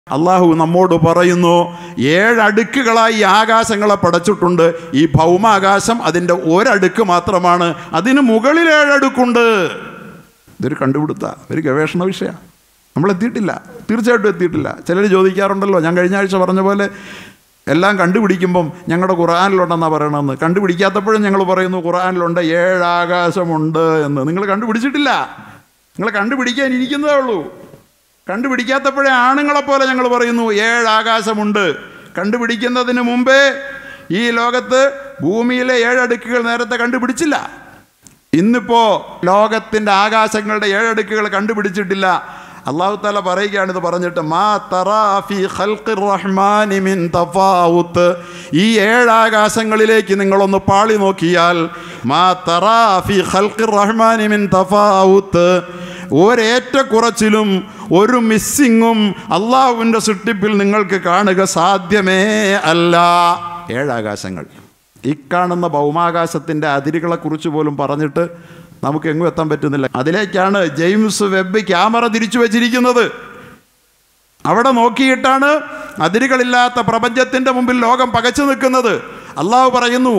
അള്ളാഹു നമ്മോട് പറയുന്നു, 7 അടുക്കുകളായി ആകാശങ്ങളെ പടച്ചിട്ടുണ്ട്. ഈ ഭൗമാകാശം അതിൻ്റെ ഒരടുക്ക് മാത്രമാണ്, അതിന് മുകളിൽ 7 അടുക്കുണ്ട്. ഇതൊരു കണ്ടുപിടുത്ത ഒരു ഗവേഷണ വിഷയമാണ്. നമ്മളെത്തിയിട്ടില്ല, തീർച്ചയായിട്ടും എത്തിയിട്ടില്ല. ചിലർ ചോദിക്കാറുണ്ടല്ലോ, ഞാൻ കഴിഞ്ഞ ആഴ്ച പറഞ്ഞ പോലെ എല്ലാം കണ്ടുപിടിക്കുമ്പം ഞങ്ങളുടെ ഖുർആനിലുണ്ടെന്നാണ് പറയണമെന്ന്. കണ്ടുപിടിക്കാത്തപ്പോഴും ഞങ്ങൾ പറയുന്നു ഖുർആനിലുണ്ട് 7 ആകാശമുണ്ട് എന്ന്. നിങ്ങൾ കണ്ടുപിടിച്ചിട്ടില്ല, നിങ്ങൾ കണ്ടുപിടിക്കാൻ ഇരിക്കുന്നതേ ഉള്ളൂ. കണ്ടുപിടിക്കാത്തപ്പോഴേ ആണുങ്ങളെപ്പോലെ ഞങ്ങൾ പറയുന്നു 7 ആകാശമുണ്ട്. കണ്ടുപിടിക്കുന്നതിന് മുമ്പേ ഈ ലോകത്ത് ഭൂമിയിലെ 7 അടുക്കുകൾ നേരത്തെ കണ്ടുപിടിച്ചില്ല. ഇന്നിപ്പോൾ ലോകത്തിൻ്റെ ആകാശങ്ങളുടെ 7 അടുക്കുകൾ കണ്ടുപിടിച്ചിട്ടില്ല. അല്ലാഹു തആല പറയുകയാണ് ഇത് പറഞ്ഞിട്ട്, മാ തറാ ഫീ ഖൽഖിർ റഹ്മാനി മിൻ തഫാവുത്ത്. ഈ 7 ആകാശങ്ങളിലേക്ക് നിങ്ങളൊന്ന് പാളി നോക്കിയാൽ, മാ തറാ ഫീ ഖൽഖിർ റഹ്മാനി മിൻ തഫാവുത്ത്, ഒരേറ്റക്കുറച്ചിലും ഒരു മിസ്സിങ്ങും അള്ളാഹുവിൻ്റെ സൃഷ്ടിപ്പിൽ നിങ്ങൾക്ക് കാണുക സാധ്യമേ അല്ല. 7 ആകാശങ്ങൾ. ഈ കാണുന്ന ഭൗമാകാശത്തിൻ്റെ അതിരുകളെക്കുറിച്ച് പോലും പറഞ്ഞിട്ട് നമുക്ക് എങ്ങും എത്താൻ പറ്റുന്നില്ല. അതിലേക്കാണ് ജെയിംസ് വെബ് ക്യാമറ തിരിച്ചു വച്ചിരിക്കുന്നത്. അവിടെ നോക്കിയിട്ടാണ് അതിരുകളില്ലാത്ത പ്രപഞ്ചത്തിൻ്റെ മുമ്പിൽ ലോകം പകച്ചു നിൽക്കുന്നത്. അള്ളാഹു പറയുന്നു,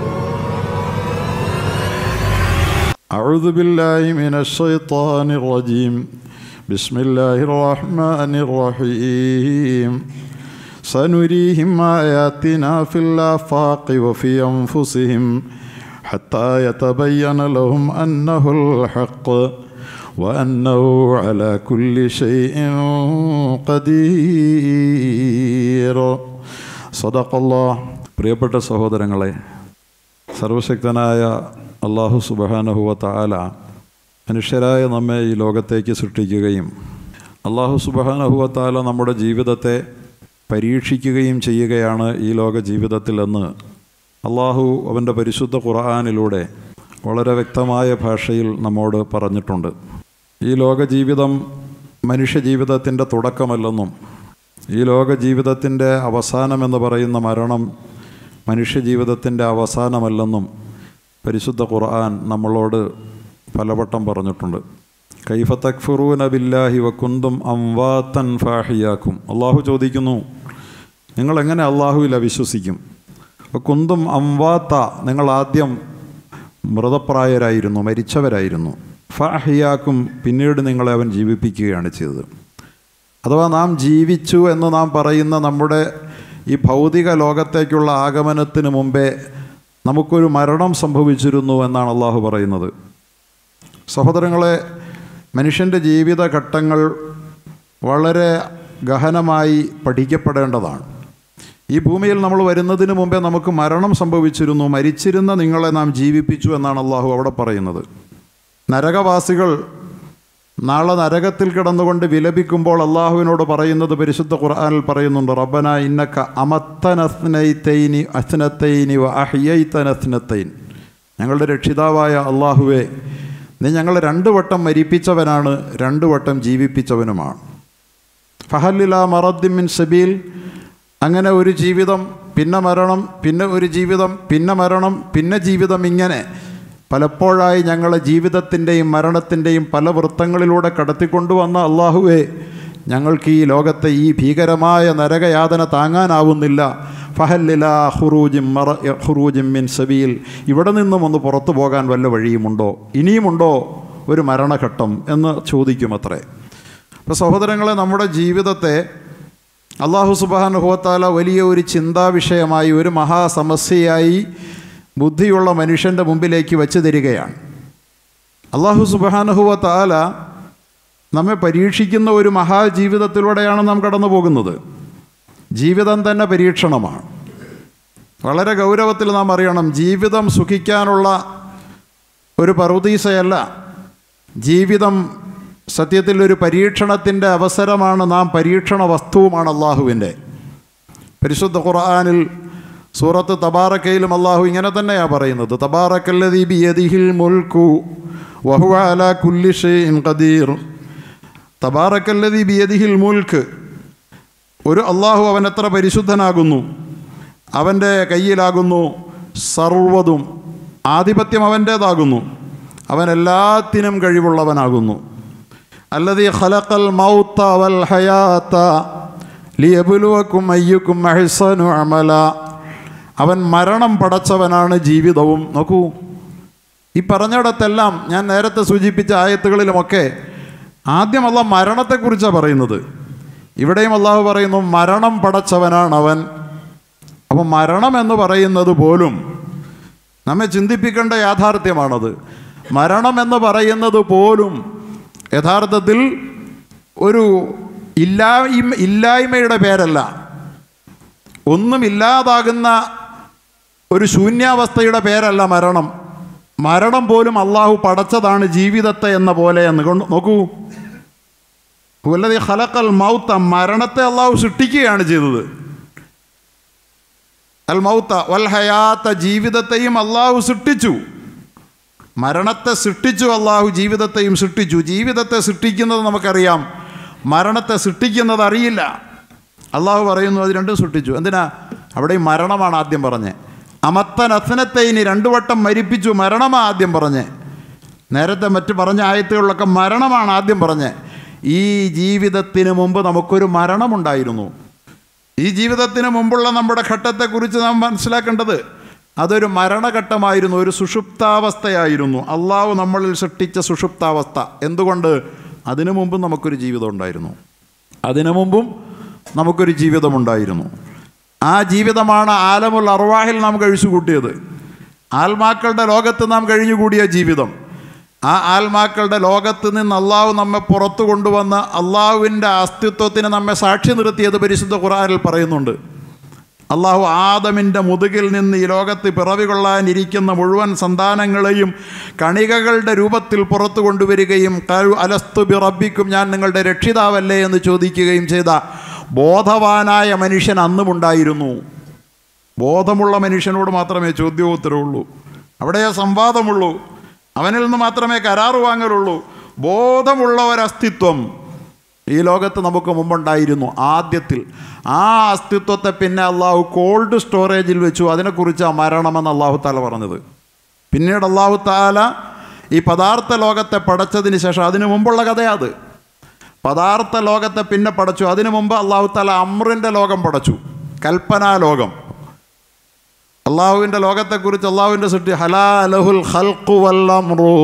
അഊദു ബില്ലാഹി മിനശ് ശൈത്വാനിർ റജീം ബിസ്മില്ലാഹിർ റഹ്മാനിർ റഹീം സനുരീഹിം ആയാതിനാ ഫിൽ ആഫാഖി വഫി അൻഫുസിഹിം ഹത്താ യതബയ്യന ലഹും അന്നഹുൽ ഹഖ് വഅന്നഹു അലാ കുല്ലി ഷൈഇൻ ഖദീർ. സദഖല്ലാഹ്. പ്രിയപ്പെട്ട സഹോദരങ്ങളെ, സർവശക്തനായ അല്ലാഹു സുബ്ഹാനഹു വ തആല മനുഷ്യരായ നമ്മെ ഈ ലോകത്തേക്ക് സൃഷ്ടിക്കുകയും അല്ലാഹു സുബ്ഹാനഹു വ തആല നമ്മുടെ ജീവിതത്തെ പരീക്ഷിക്കുകയും ചെയ്യുകയാണ് ഈ ലോക ജീവിതത്തിലെന്ന് അള്ളാഹു അവൻ്റെ പരിശുദ്ധ ഖുർആനിലൂടെ വളരെ വ്യക്തമായ ഭാഷയിൽ നമ്മോട് പറഞ്ഞിട്ടുണ്ട്. ഈ ലോക ജീവിതം മനുഷ്യജീവിതത്തിൻ്റെ തുടക്കമല്ലെന്നും ഈ ലോക ജീവിതത്തിൻ്റെ അവസാനമെന്ന് പറയുന്ന മരണം മനുഷ്യജീവിതത്തിൻ്റെ അവസാനമല്ലെന്നും പരിശുദ്ധ ഖുർആൻ നമ്മളോട് പലവട്ടം പറഞ്ഞിട്ടുണ്ട്. കൈഫ തക്ഫുറൂന ബില്ലാഹി വകുന്തും അംവാതൻ ഫാഹിയാക്കും. അള്ളാഹു ചോദിക്കുന്നു, നിങ്ങളെങ്ങനെ അള്ളാഹുവിൽ അവിശ്വസിക്കും? കുന്തും അംവാത്ത, നിങ്ങൾ ആദ്യം മൃതപ്രായരായിരുന്നു, മരിച്ചവരായിരുന്നു. ഫാഹിയാക്കും, പിന്നീട് നിങ്ങളെ അവൻ ജീവിപ്പിക്കുകയാണ് ചെയ്തത്. അഥവാ നാം ജീവിച്ചു എന്ന് നാം പറയുന്ന നമ്മുടെ ഈ ഭൗതിക ലോകത്തേക്കുള്ള ആഗമനത്തിന് മുമ്പേ നമുക്കൊരു മരണം സംഭവിച്ചിരുന്നു എന്നാണ് അള്ളാഹു പറയുന്നത്. സഹോദരങ്ങളെ, മനുഷ്യൻ്റെ ജീവിതഘട്ടങ്ങൾ വളരെ ഗഹനമായി പഠിക്കപ്പെടേണ്ടതാണ്. ഈ ഭൂമിയിൽ നമ്മൾ വരുന്നതിന് മുമ്പേ നമുക്ക് മരണം സംഭവിച്ചിരുന്നു, മരിച്ചിരുന്ന നിങ്ങളെ നാം ജീവിപ്പിച്ചു എന്നാണ് അള്ളാഹു അവിടെ പറയുന്നത്. നരകവാസികൾ നാളെ നരകത്തിൽ കിടന്നുകൊണ്ട് വിലപിക്കുമ്പോൾ അള്ളാഹുവിനോട് പറയുന്നത് പരിശുദ്ധ ഖുർആനിൽ പറയുന്നുണ്ട്, റബ്ബന ഇന്നക അമത്തനസ്നൈതൈനി അസ്നതൈനി വ അഹ്യൈതനസ്നതൈൻ. ഞങ്ങളുടെ രക്ഷിതാവായ അള്ളാഹുവേ, നീ ഞങ്ങളെ 2 വട്ടം മരിപ്പിച്ചവനാണ്, 2 വട്ടം ജീവിപ്പിച്ചവനുമാണ്. ഫഹല്ലിലാ മറദ്ദിൻ മിൻ സബീൽ. അങ്ങനെ ഒരു ജീവിതം, പിന്നെ മരണം, പിന്നെ ഒരു ജീവിതം, പിന്നെ മരണം, പിന്നെ ജീവിതം, ഇങ്ങനെ പലപ്പോഴായി ഞങ്ങളെ ജീവിതത്തിൻ്റെയും മരണത്തിൻ്റെയും പല വൃത്തങ്ങളിലൂടെ കടത്തിക്കൊണ്ടുവന്ന അള്ളാഹുവേ, ഞങ്ങൾക്ക് ഈ ലോകത്തെ ഈ ഭീകരമായ നരകയാതന താങ്ങാനാവുന്നില്ല. ഫഹല്ലിലാ ഖുറൂജിൻ മിൻ സബീൽ. ഇവിടെ നിന്നും ഒന്ന് പുറത്തു പോകാൻ വല്ല വഴിയുമുണ്ടോ, ഇനിയുമുണ്ടോ ഒരു മരണഘട്ടം എന്ന് ചോദിക്കുമത്രേ. അപ്പോൾ സഹോദരങ്ങളെ, നമ്മുടെ ജീവിതത്തെ അല്ലാഹു സുബ്ഹാനഹു വ തആല വലിയ ഒരു ചിന്താവിഷയമായി, ഒരു മഹാസമസ്യയായി ബുദ്ധിയുള്ള മനുഷ്യൻ്റെ മുമ്പിലേക്ക് വച്ചു തരികയാണ്. അല്ലാഹു സുബ്ഹാനഹു വ തആല നമ്മെ പരീക്ഷിക്കുന്ന ഒരു മഹാജീവിതത്തിലൂടെയാണ് നാം കടന്നു പോകുന്നത്. ജീവിതം തന്നെ പരീക്ഷണമാണ്. വളരെ ഗൗരവത്തിൽ നാം അറിയണം, ജീവിതം സുഖിക്കാനുള്ള ഒരു പറുദീസയല്ല. ജീവിതം സത്യത്തിൽ ഒരു പരീക്ഷണത്തിൻ്റെ അവസരമാണ്. നാം പരീക്ഷണ വസ്തുവുമാണ് അള്ളാഹുവിൻ്റെ. പരിശുദ്ധ ഖുർആനിൽ സൂറത്ത് തബാറക്കയിലും അള്ളാഹു ഇങ്ങനെ തന്നെയാണ് പറയുന്നത്, തബാറക്കല്ലദീ ബിയദിഹിൽ മുൽക്കു വഹുവ അലാ കുല്ലി ഷൈഇൻ ഖദീർ. തബാറക്കല്ലദീ ബിയദിഹിൽ മുൽക്ക്. ഒരു അള്ളാഹു അവൻ എത്ര പരിശുദ്ധനാകുന്നു, അവൻ്റെ കയ്യിലാകുന്നു സർവ്വതും, ആധിപത്യം അവൻ്റേതാകുന്നു, അവൻ എല്ലാത്തിനും കഴിവുള്ളവനാകുന്നു. അല്ലദീ ഖലഖൽ മൗത വൽ ഹയാത ലിയബ്ലുവക്കും അയ്യുക്കും അഹ്സനു അമല. അവൻ മരണം പടച്ചവനാണ്, ജീവിതവും. നോക്കൂ, ഈ പറഞ്ഞിടത്തെല്ലാം ഞാൻ നേരത്തെ സൂചിപ്പിച്ച ആയത്തുകളിലുമൊക്കെ ആദ്യം അള്ളാഹ് മരണത്തെക്കുറിച്ചാണ് പറയുന്നത്. ഇവിടെയും അള്ളാഹു പറയുന്നു മരണം പടച്ചവനാണ് അവൻ. അപ്പോൾ മരണം എന്ന് പറയുന്നത് പോലും നമ്മെ ചിന്തിപ്പിക്കേണ്ട യാഥാർത്ഥ്യമാണത്. മരണം എന്ന് പറയുന്നത് പോലും യഥാർത്ഥത്തിൽ ഒരു ഇല്ലായ്മയുടെ പേരല്ല, ഒന്നുമില്ലാതാകുന്ന ഒരു ശൂന്യാവസ്ഥയുടെ പേരല്ല മരണം. മരണം പോലും അള്ളാഹു പടച്ചതാണ് ജീവിതത്തെ എന്ന പോലെ എന്ന് നോക്കൂ. വല്ലദീ ഖലഖൽ മൗത, മരണത്തെ അള്ളാഹു സൃഷ്ടിക്കുകയാണ് ചെയ്തത്. അൽ മൗത വൽ ഹയാത്ത, ജീവിതത്തെയും അള്ളാഹു സൃഷ്ടിച്ചു. മരണത്തെ സൃഷ്ടിച്ചു അള്ളാഹു, ജീവിതത്തെയും സൃഷ്ടിച്ചു. ജീവിതത്തെ സൃഷ്ടിക്കുന്നത് നമുക്കറിയാം, മരണത്തെ സൃഷ്ടിക്കുന്നത് അറിയില്ല. അള്ളാഹു പറയുന്നു അത് രണ്ടും സൃഷ്ടിച്ചു. എന്തിനാ? അവിടെ മരണമാണ് ആദ്യം പറഞ്ഞത്. അമത്തൻ അസ്നത്തൈനി, 2 വട്ടം മരിപ്പിച്ചു, മരണമാണ് ആദ്യം പറഞ്ഞത്. നേരത്തെ മറ്റ് പറഞ്ഞ ആയത്തുകളിലൊക്കെ മരണമാണ് ആദ്യം പറഞ്ഞത്. ഈ ജീവിതത്തിന് മുമ്പ് നമുക്കൊരു മരണമുണ്ടായിരുന്നു. ഈ ജീവിതത്തിന് മുമ്പുള്ള നമ്മുടെ ഘട്ടത്തെക്കുറിച്ച് നാം മനസ്സിലാക്കേണ്ടത് അതൊരു മരണഘട്ടമായിരുന്നു, ഒരു സുഷുപ്താവസ്ഥയായിരുന്നു. അള്ളാഹു നമ്മളിൽ സൃഷ്ടിച്ച സുഷുപ്താവസ്ഥ. എന്തുകൊണ്ട്? അതിനു മുമ്പും നമുക്കൊരു ജീവിതം ഉണ്ടായിരുന്നു. അതിനു മുമ്പും നമുക്കൊരു ജീവിതമുണ്ടായിരുന്നു. ആ ജീവിതമാണ് ആലമുൽ അർവാഹിൽ നാം കഴിച്ചു കൂട്ടിയത്. ആത്മാക്കളുടെ ലോകത്ത് നാം കഴിഞ്ഞുകൂടിയ ജീവിതം. ആ ആത്മാക്കളുടെ ലോകത്ത് നിന്ന് അള്ളാഹു നമ്മെ പുറത്തു കൊണ്ടുവന്ന് അള്ളാഹുവിൻ്റെ അസ്തിത്വത്തിന് നമ്മെ സാക്ഷി നിർത്തിയത് പരിശുദ്ധ ഖുർആനിൽ പറയുന്നുണ്ട്. അള്ളാഹു ആദമിൻ്റെ മുതുകിൽ നിന്ന് ഈ ലോകത്ത് പിറവി കൊള്ളാനിരിക്കുന്ന മുഴുവൻ സന്താനങ്ങളെയും കണികകളുടെ രൂപത്തിൽ പുറത്തു കൊണ്ടുവരികയും അലസ്തു ബി റബ്ബിക്കും, ഞാൻ നിങ്ങളുടെ രക്ഷിതാവല്ലേ എന്ന് ചോദിക്കുകയും ചെയ്ത ബോധവാനായ മനുഷ്യൻ അന്നുമുണ്ടായിരുന്നു. ബോധമുള്ള മനുഷ്യനോട് മാത്രമേ ചോദ്യോത്തരമുള്ളൂ, അവിടെ സംവാദമുള്ളൂ, അവനിൽ നിന്ന് മാത്രമേ കരാറ് വാങ്ങലുള്ളൂ. ബോധമുള്ള ഒരസ്തിത്വം ഈ ലോകത്ത് നമുക്ക് മുമ്പുണ്ടായിരുന്നു ആദ്യത്തിൽ. ആ അസ്തിത്വത്തെ പിന്നെ അള്ളാഹു കോൾഡ് സ്റ്റോറേജിൽ വെച്ചു. അതിനെക്കുറിച്ചാണ് മരണമെന്ന് അള്ളാഹു താല പറഞ്ഞത്. പിന്നീട് അള്ളാഹു താല ഈ പദാർത്ഥ ലോകത്തെ പടച്ചതിന് ശേഷം, അതിനു മുമ്പുള്ള കഥയത്, പദാർത്ഥ ലോകത്തെ പിന്നെ പടച്ചു. അതിനു മുമ്പ് അള്ളാഹു താല അമ്രിൻ്റെ ലോകം പടച്ചു, കൽപ്പനാലോകം. അള്ളാഹുവിൻ്റെ ലോകത്തെക്കുറിച്ച് അള്ളാഹുവിൻ്റെ സൃഷ്ടി ഹലാലഹുൽ ഖൽഖു വൽ അംറു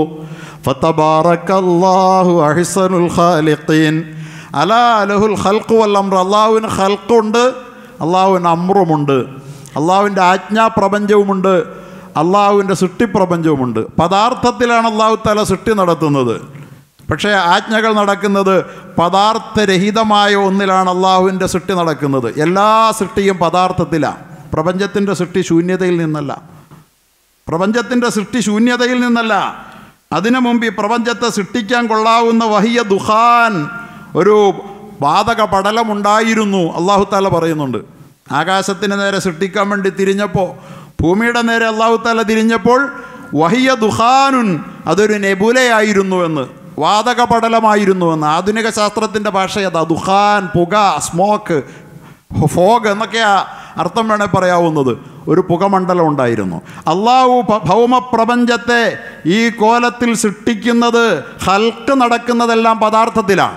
ഫതബാറകല്ലാഹു അഹ്സനുൽ ഖാലിഖീൻ. അലാലഹുൽ ഖൽഖു വൽ അംറു, അള്ളാഹുവിന് ഖൽഖുണ്ട്, അള്ളാഹുവിന് അമ്രുമുണ്ട്, അള്ളാഹുവിൻ്റെ ആജ്ഞാപ്രപഞ്ചവുമുണ്ട്, അള്ളാഹുവിൻ്റെ സൃഷ്ടിപ്രപഞ്ചവുമുണ്ട്. പദാർത്ഥത്തിലാണ് അള്ളാഹു തആല സൃഷ്ടി നടത്തുന്നത്. പക്ഷേ ആജ്ഞകൾ നടക്കുന്നത് പദാർത്ഥരഹിതമായ ഒന്നിലാണ് അള്ളാഹുവിൻ്റെ സൃഷ്ടി നടക്കുന്നത്. എല്ലാ സൃഷ്ടിയും പദാർത്ഥത്തിലാണ്. പ്രപഞ്ചത്തിൻ്റെ സൃഷ്ടി ശൂന്യതയിൽ നിന്നല്ല, പ്രപഞ്ചത്തിൻ്റെ സൃഷ്ടി ശൂന്യതയിൽ നിന്നല്ല. അതിനു മുമ്പ് ഈ പ്രപഞ്ചത്തെ സൃഷ്ടിക്കാൻ കൊള്ളാവുന്ന വഹിയ ദുഖാൻ, ഒരു വാതക പടലമുണ്ടായിരുന്നു. അള്ളാഹു താല പറയുന്നുണ്ട്, ആകാശത്തിന് നേരെ സൃഷ്ടിക്കാൻ വേണ്ടി തിരിഞ്ഞപ്പോൾ, ഭൂമിയുടെ നേരെ അള്ളാഹു താല തിരിഞ്ഞപ്പോൾ വഹിയ ദുഖാനുൻ, അതൊരു നെബുലയായിരുന്നുവെന്ന്, വാതക പടലമായിരുന്നുവെന്ന്. ആധുനിക ശാസ്ത്രത്തിൻ്റെ ഭാഷയതാ ദുഖാൻ, പുക, സ്മോക്ക്, ഫോഗ് എന്നൊക്കെയാ അർത്ഥം വേണേൽ പറയാവുന്നത്. ഒരു പുകമണ്ഡലം ഉണ്ടായിരുന്നു. അള്ളാഹു ഭൗമപ്രപഞ്ചത്തെ ഈ കോലത്തിൽ സൃഷ്ടിക്കുന്നത്, ഹൽക്ക് നടക്കുന്നതെല്ലാം പദാർത്ഥത്തിലാണ്.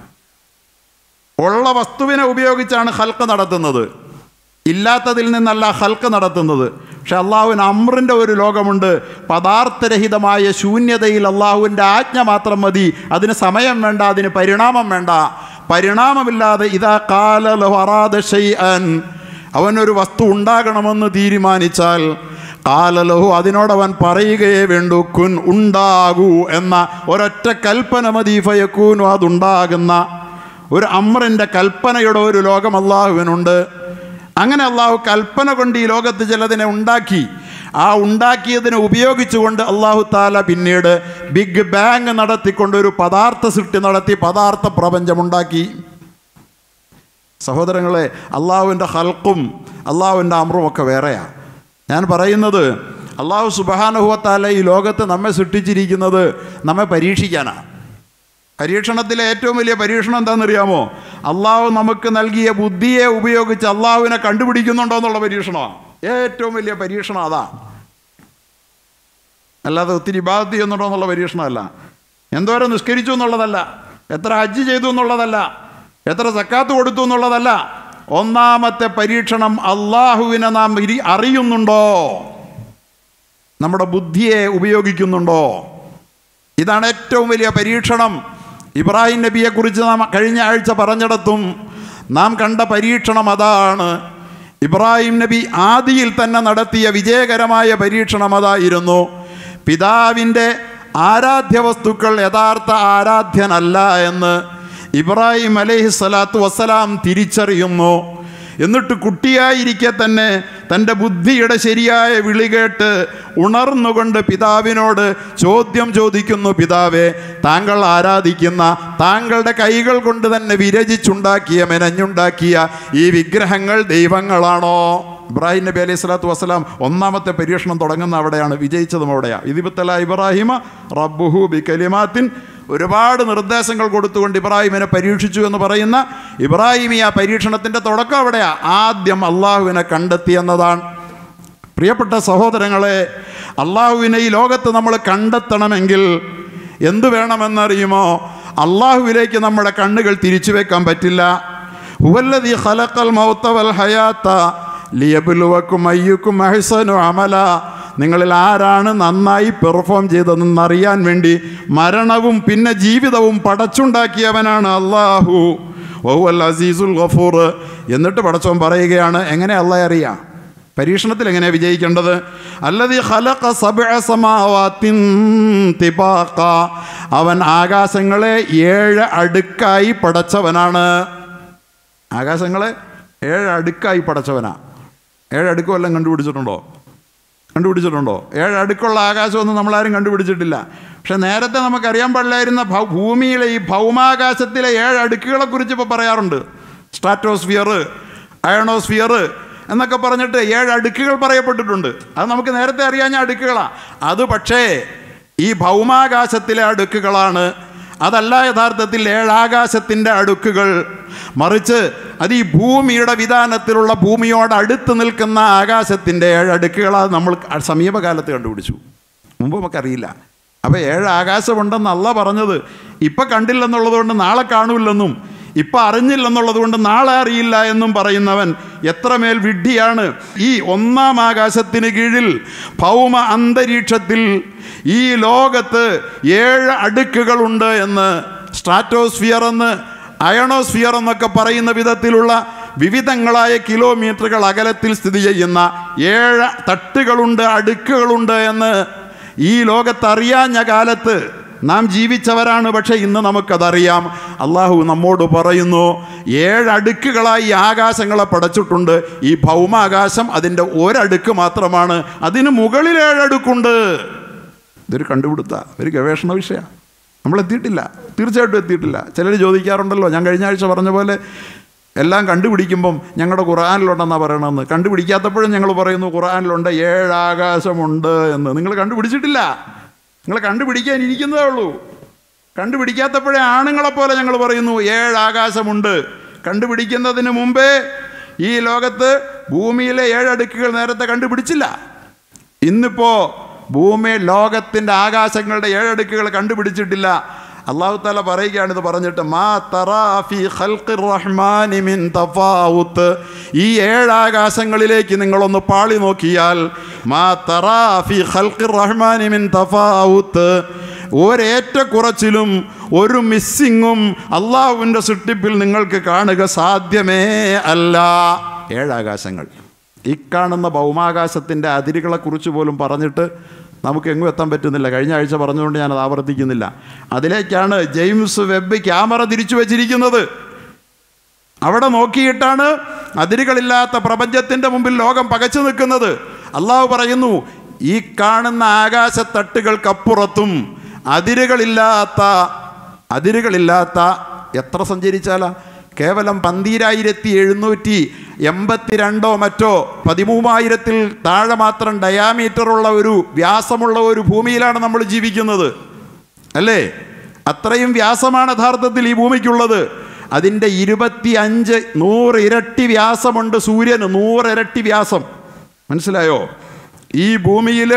ഉള്ള വസ്തുവിനെ ഉപയോഗിച്ചാണ് ഹൽക്ക് നടത്തുന്നത്, ഇല്ലാത്തതിൽ നിന്നല്ല ഹൽക്ക് നടത്തുന്നത്. പക്ഷെ അള്ളാഹുവിന് അമ്രിൻ്റെ ഒരു ലോകമുണ്ട്, പദാർത്ഥരഹിതമായ ശൂന്യതയിൽ അള്ളാഹുവിൻ്റെ ആജ്ഞ മാത്രം മതി. അതിന് സമയം വേണ്ട, അതിന് പരിണാമം വേണ്ട. പരിണാമമില്ലാതെ ഇതാ ഖാല ലഹു അറാദ ശൈഅൻ, അവനൊരു വസ്തു ഉണ്ടാകണമെന്ന് തീരുമാനിച്ചാൽ ഖാല ലഹു, അതിനോടവൻ പറയുകയേ വേണ്ടൂ, കുൻ, ഉണ്ടാകൂ എന്ന ഒരൊറ്റ കൽപ്പന മതി. ഫയക്കൂനു, അതുണ്ടാകുന്ന ഒരു അമ്രിൻ്റെ കൽപ്പനയുടെ ഒരു ലോകം അള്ളാഹുവിനുണ്ട്. അങ്ങനെ അള്ളാഹു കൽപ്പന കൊണ്ട് ഈ ലോകത്ത് ചിലതിനെ ഉണ്ടാക്കി. ആ ഉണ്ടാക്കിയതിനെ ഉപയോഗിച്ചുകൊണ്ട് അള്ളാഹു താല പിന്നീട് ബിഗ് ബാങ് നടത്തിക്കൊണ്ട് ഒരു പദാർത്ഥ സൃഷ്ടി നടത്തി, പദാർത്ഥ പ്രപഞ്ചമുണ്ടാക്കി. സഹോദരങ്ങളെ, അള്ളാഹുവിൻ്റെ ഹൽക്കും അള്ളാഹുവിൻ്റെ അമ്രും ഒക്കെ വേറെയാണ്. ഞാൻ പറയുന്നത്, അള്ളാഹു സുബ്ഹാനഹു വ തആല ഈ ലോകത്ത് നമ്മെ സൃഷ്ടിച്ചിരിക്കുന്നത് നമ്മെ പരീക്ഷിക്കാനാണ്. പരീക്ഷണത്തിലെ ഏറ്റവും വലിയ പരീക്ഷണം എന്താണെന്നറിയാമോ? അള്ളാഹു നമുക്ക് നൽകിയ ബുദ്ധിയെ ഉപയോഗിച്ച് അള്ളാഹുവിനെ കണ്ടുപിടിക്കുന്നുണ്ടോ എന്നുള്ള പരീക്ഷണമാണ് ഏറ്റവും വലിയ പരീക്ഷണം. അതാ, അല്ലാതെ ഒത്തിരി ഇബാദത്ത് ചെയ്യുന്നുണ്ടോ എന്നുള്ള പരീക്ഷണമല്ല, എന്തോരം നിസ്കരിച്ചു എന്നുള്ളതല്ല, എത്ര ഹജ്ജ് ചെയ്തു എന്നുള്ളതല്ല, എത്ര സക്കാത്ത് കൊടുത്തു എന്നുള്ളതല്ല. ഒന്നാമത്തെ പരീക്ഷണം, അള്ളാഹുവിനെ നാം അറിയുന്നുണ്ടോ, നമ്മുടെ ബുദ്ധിയെ ഉപയോഗിക്കുന്നുണ്ടോ? ഇതാണ് ഏറ്റവും വലിയ പരീക്ഷണം. ഇബ്രാഹിം നബിയെക്കുറിച്ച് നാം കഴിഞ്ഞ ആഴ്ച പറഞ്ഞിടത്തും നാം കണ്ട പരീക്ഷണം അതാണ്. ഇബ്രാഹിം നബി ആദിയിൽ തന്നെ നടത്തിയ വിജയകരമായ പരീക്ഷണം അതായിരുന്നു. പിതാവിൻ്റെ ആരാധ്യ വസ്തുക്കൾ യഥാർത്ഥ ആരാധ്യനല്ല എന്ന് ഇബ്രാഹിം അലൈഹിസ്സലാത്തു വസ്സലാം തിരിച്ചറിയുന്നു. എന്നിട്ട് കുട്ടിയായിരിക്കെ തന്നെ തൻ്റെ ബുദ്ധിയുടെ ശരിയായ വിളി കേട്ട് ഉണർന്നുകൊണ്ട് പിതാവിനോട് ചോദ്യം ചോദിക്കുന്നു, പിതാവേ, താങ്കൾ ആരാധിക്കുന്ന, താങ്കളുടെ കൈകൾ കൊണ്ട് തന്നെ വിരചിച്ചുണ്ടാക്കിയ, മെനഞ്ഞുണ്ടാക്കിയ ഈ വിഗ്രഹങ്ങൾ ദൈവങ്ങളാണോ? ഇബ്രാഹിം നബി അലൈഹി സ്വലാത്തു വസ്സലാം ഒന്നാമത്തെ പരീക്ഷണം തുടങ്ങുന്ന അവിടെയാണ്, വിജയിച്ചതും അവിടെയാണ്. ഇദ്ബത്തല ഇബ്രാഹിമ റബ്ബുഹു ബി കലിമാത്തിൻ, ഒരുപാട് നിർദ്ദേശങ്ങൾ കൊടുത്തുകൊണ്ട് ഇബ്രാഹിമിനെ പരീക്ഷിച്ചു എന്ന് പറയുന്ന ഇബ്രാഹിമി ആ പരീക്ഷണത്തിൻ്റെ തുടക്കം അവിടെയാണ്. ആദ്യം അള്ളാഹുവിനെ കണ്ടെത്തി എന്നതാണ്. പ്രിയപ്പെട്ട സഹോദരങ്ങളെ, അള്ളാഹുവിനെ ഈ ലോകത്ത് നമ്മൾ കണ്ടെത്തണമെങ്കിൽ എന്തു വേണമെന്നറിയുമോ? അള്ളാഹുവിലേക്ക് നമ്മുടെ കണ്ണുകൾ തിരിച്ചു വെക്കാൻ പറ്റില്ല. ഹുവല്ലദീ ഖലഖൽ മൗത വൽ ഹയാത ലിയബ്ലുവക്കും അയ്യുക്കും അഹ്സനു അമല. നിങ്ങളിൽ ആരാണ് നന്നായി പെർഫോം ചെയ്തതെന്നറിയാൻ വേണ്ടി മരണവും പിന്നെ ജീവിതവും പടച്ചുണ്ടാക്കിയവനാണ് അള്ളാഹു. വഹുവൽ അസീസുൽ ഗഫൂർ. എന്നിട്ട് പടച്ചവൻ പറയുകയാണ്, എങ്ങനെ അള്ളാഹെ അറിയാം? പരീക്ഷണത്തിൽ എങ്ങനെ വിജയിക്കേണ്ടത്? അല്ലദീ ഖലഖ സബ്അ സമാവാത്തിൻ തിബാഖ. അവൻ ആകാശങ്ങളെ 7 അടുക്കായി പടച്ചവനാണ്. ആകാശങ്ങളെ 7 അടുക്കായി പടച്ചവനാ. 7 അടുക്ക് വല്ലതും കണ്ടുപിടിച്ചിട്ടുണ്ടോ? 7 അടുക്കുള്ള ആകാശമൊന്നും നമ്മളാരും കണ്ടുപിടിച്ചിട്ടില്ല. പക്ഷെ നേരത്തെ നമുക്കറിയാൻ പാടില്ലായിരുന്ന ഭൂമിയിലെ ഈ ഭൗമാകാശത്തിലെ 7 അടുക്കുകളെക്കുറിച്ച് ഇപ്പോൾ പറയാറുണ്ട്. സ്ട്രാറ്റോസ്ഫിയർ, അയണോസ്ഫിയർ എന്നൊക്കെ പറഞ്ഞിട്ട് 7 അടുക്കുകൾ പറയപ്പെട്ടിട്ടുണ്ട്. അത് നമുക്ക് നേരത്തെ അറിയാഞ്ഞ അടുക്കുകളാണ്. അത് പക്ഷേ ഈ ഭൗമാകാശത്തിലെ അടുക്കുകളാണ്. അതല്ല യഥാർത്ഥത്തിൽ 7 ആകാശത്തിൻ്റെ അടുക്കുകൾ. മറിച്ച് അത് ഈ ഭൂമിയുടെ വിധാനത്തിലുള്ള, ഭൂമിയോട് അടുത്ത് നിൽക്കുന്ന ആകാശത്തിൻ്റെ 7 അടുക്കുകളാണ് നമ്മൾ സമീപകാലത്ത് കണ്ടുപിടിച്ചു. മുമ്പ് നമുക്കറിയില്ല. അപ്പോൾ 7 ആകാശമുണ്ടെന്ന് അല്ല പറഞ്ഞത്. ഇപ്പം കണ്ടില്ലെന്നുള്ളത് കൊണ്ട് നാളെ കാണൂല്ലെന്നും, ഇപ്പം അറിഞ്ഞില്ലെന്നുള്ളത് കൊണ്ട് നാളെ അറിയില്ല എന്നും പറയുന്നവൻ എത്രമേൽ വിഡ്ഢിയാണ്. ഈ 1-ാം ആകാശത്തിന് കീഴിൽ ഭൗമ അന്തരീക്ഷത്തിൽ ഈ ലോകത്ത് 7 അടുക്കുകളുണ്ട് എന്ന്, സ്ട്രാറ്റോസ്ഫിയർ എന്ന്, അയണോസ്ഫിയർ എന്നൊക്കെ പറയുന്ന വിധത്തിലുള്ള വിവിധങ്ങളായ കിലോമീറ്ററുകൾ അകലത്തിൽ സ്ഥിതി ചെയ്യുന്ന 7 തട്ടുകളുണ്ട്, അടുക്കുകളുണ്ട് എന്ന് ഈ ലോകത്തറിയാഞ്ഞ കാലത്ത് നാം ജീവിച്ചവരാണ്. പക്ഷേ ഇന്ന് നമുക്കതറിയാം. അള്ളാഹു നമ്മോട് പറയുന്നു, 7 അടുക്കുകളായി ആകാശങ്ങളെ പടച്ചിട്ടുണ്ട്. ഈ ഭൗമാകാശം അതിൻ്റെ ഒരടുക്ക് മാത്രമാണ്. അതിന് മുകളിൽ 7 അടുക്കുണ്ട്. ഇതൊരു കണ്ടുപിടുത്ത, ഒരു ഗവേഷണ വിഷയമാണ്. നമ്മളെത്തിയിട്ടില്ല, തീർച്ചയായിട്ടും എത്തിയിട്ടില്ല. ചിലർ ചോദിക്കാറുണ്ടല്ലോ, ഞാൻ കഴിഞ്ഞ ആഴ്ച പറഞ്ഞ പോലെ എല്ലാം കണ്ടുപിടിക്കുമ്പം ഞങ്ങളുടെ ഖുർആനിലുണ്ടെന്നാണ് പറയണമെന്ന്. കണ്ടുപിടിക്കാത്തപ്പോഴും ഞങ്ങൾ പറയുന്നു ഖുർആനിലുണ്ട് 7 ആകാശമുണ്ട് എന്ന്. നിങ്ങൾ കണ്ടുപിടിച്ചിട്ടില്ല, നിങ്ങൾ കണ്ടുപിടിക്കാൻ ഇരിക്കുന്നതേ ഉള്ളൂ. കണ്ടുപിടിക്കാത്തപ്പോഴേ ആണുങ്ങളെപ്പോലെ ഞങ്ങൾ പറയുന്നു 7 ആകാശമുണ്ട്. കണ്ടുപിടിക്കുന്നതിന് മുമ്പേ ഈ ലോകത്ത് ഭൂമിയിലെ 7 അടുക്കുകൾ നേരത്തെ കണ്ടുപിടിച്ചില്ല. ഇന്നിപ്പോൾ ഭൂമി ലോകത്തിൻ്റെ ആകാശങ്ങളുടെ 7 അടുക്കുകൾ കണ്ടുപിടിച്ചിട്ടില്ല. അല്ലാഹു തആല പറയുകയാണ് ഇത് പറഞ്ഞിട്ട്, മാ തറാ ഫീ ഖൽഖിർ റഹ്മാനി മിൻ തഫാവുത്ത്. ഈ 7 ആകാശങ്ങളിലേക്ക് നിങ്ങളൊന്ന് പാളി നോക്കിയാൽ, മാ തറാ ഫീ ഖൽഖിർ റഹ്മാനി മിൻ തഫാവുത്ത്, ഒരേറ്റക്കുറച്ചിലും ഒരു മിസ്സിങ്ങും അള്ളാഹുവിൻ്റെ സൃഷ്ടിപ്പിൽ നിങ്ങൾക്ക് കാണുക സാധ്യമേ അല്ല. 7 ആകാശങ്ങൾ. ഈ കാണുന്ന ഭൗമാകാശത്തിൻ്റെ അതിരുകളെക്കുറിച്ച് പോലും പറഞ്ഞിട്ട് നമുക്ക് എങ്ങും എത്താൻ പറ്റുന്നില്ല. കഴിഞ്ഞ ആഴ്ച പറഞ്ഞുകൊണ്ട് ഞാനത് ആവർത്തിക്കുന്നില്ല. അതിലേക്കാണ് ജെയിംസ് വെബ് ക്യാമറ തിരിച്ചു വച്ചിരിക്കുന്നത്. അവിടെ നോക്കിയിട്ടാണ് അതിരുകളില്ലാത്ത പ്രപഞ്ചത്തിൻ്റെ മുമ്പിൽ ലോകം പകച്ചു നിൽക്കുന്നത്. അള്ളാഹു പറയുന്നു, ഈ കാണുന്ന ആകാശത്തട്ടുകൾക്കപ്പുറത്തും അതിരുകളില്ലാത്ത എത്ര സഞ്ചരിച്ചാലാ? കേവലം 12,782 മറ്റോ 13,000-ൽ താഴെ മാത്രം ഡയാമീറ്ററുള്ള ഒരു വ്യാസമുള്ള ഒരു ഭൂമിയിലാണ് നമ്മൾ ജീവിക്കുന്നത്, അല്ലേ? അത്രയും വ്യാസമാണ് യഥാർത്ഥത്തിൽ ഈ ഭൂമിക്കുള്ളത്. അതിൻ്റെ 100 ഇരട്ടി വ്യാസമുണ്ട് സൂര്യന്. 100 ഇരട്ടി വ്യാസം. മനസ്സിലായോ? ഈ ഭൂമിയിൽ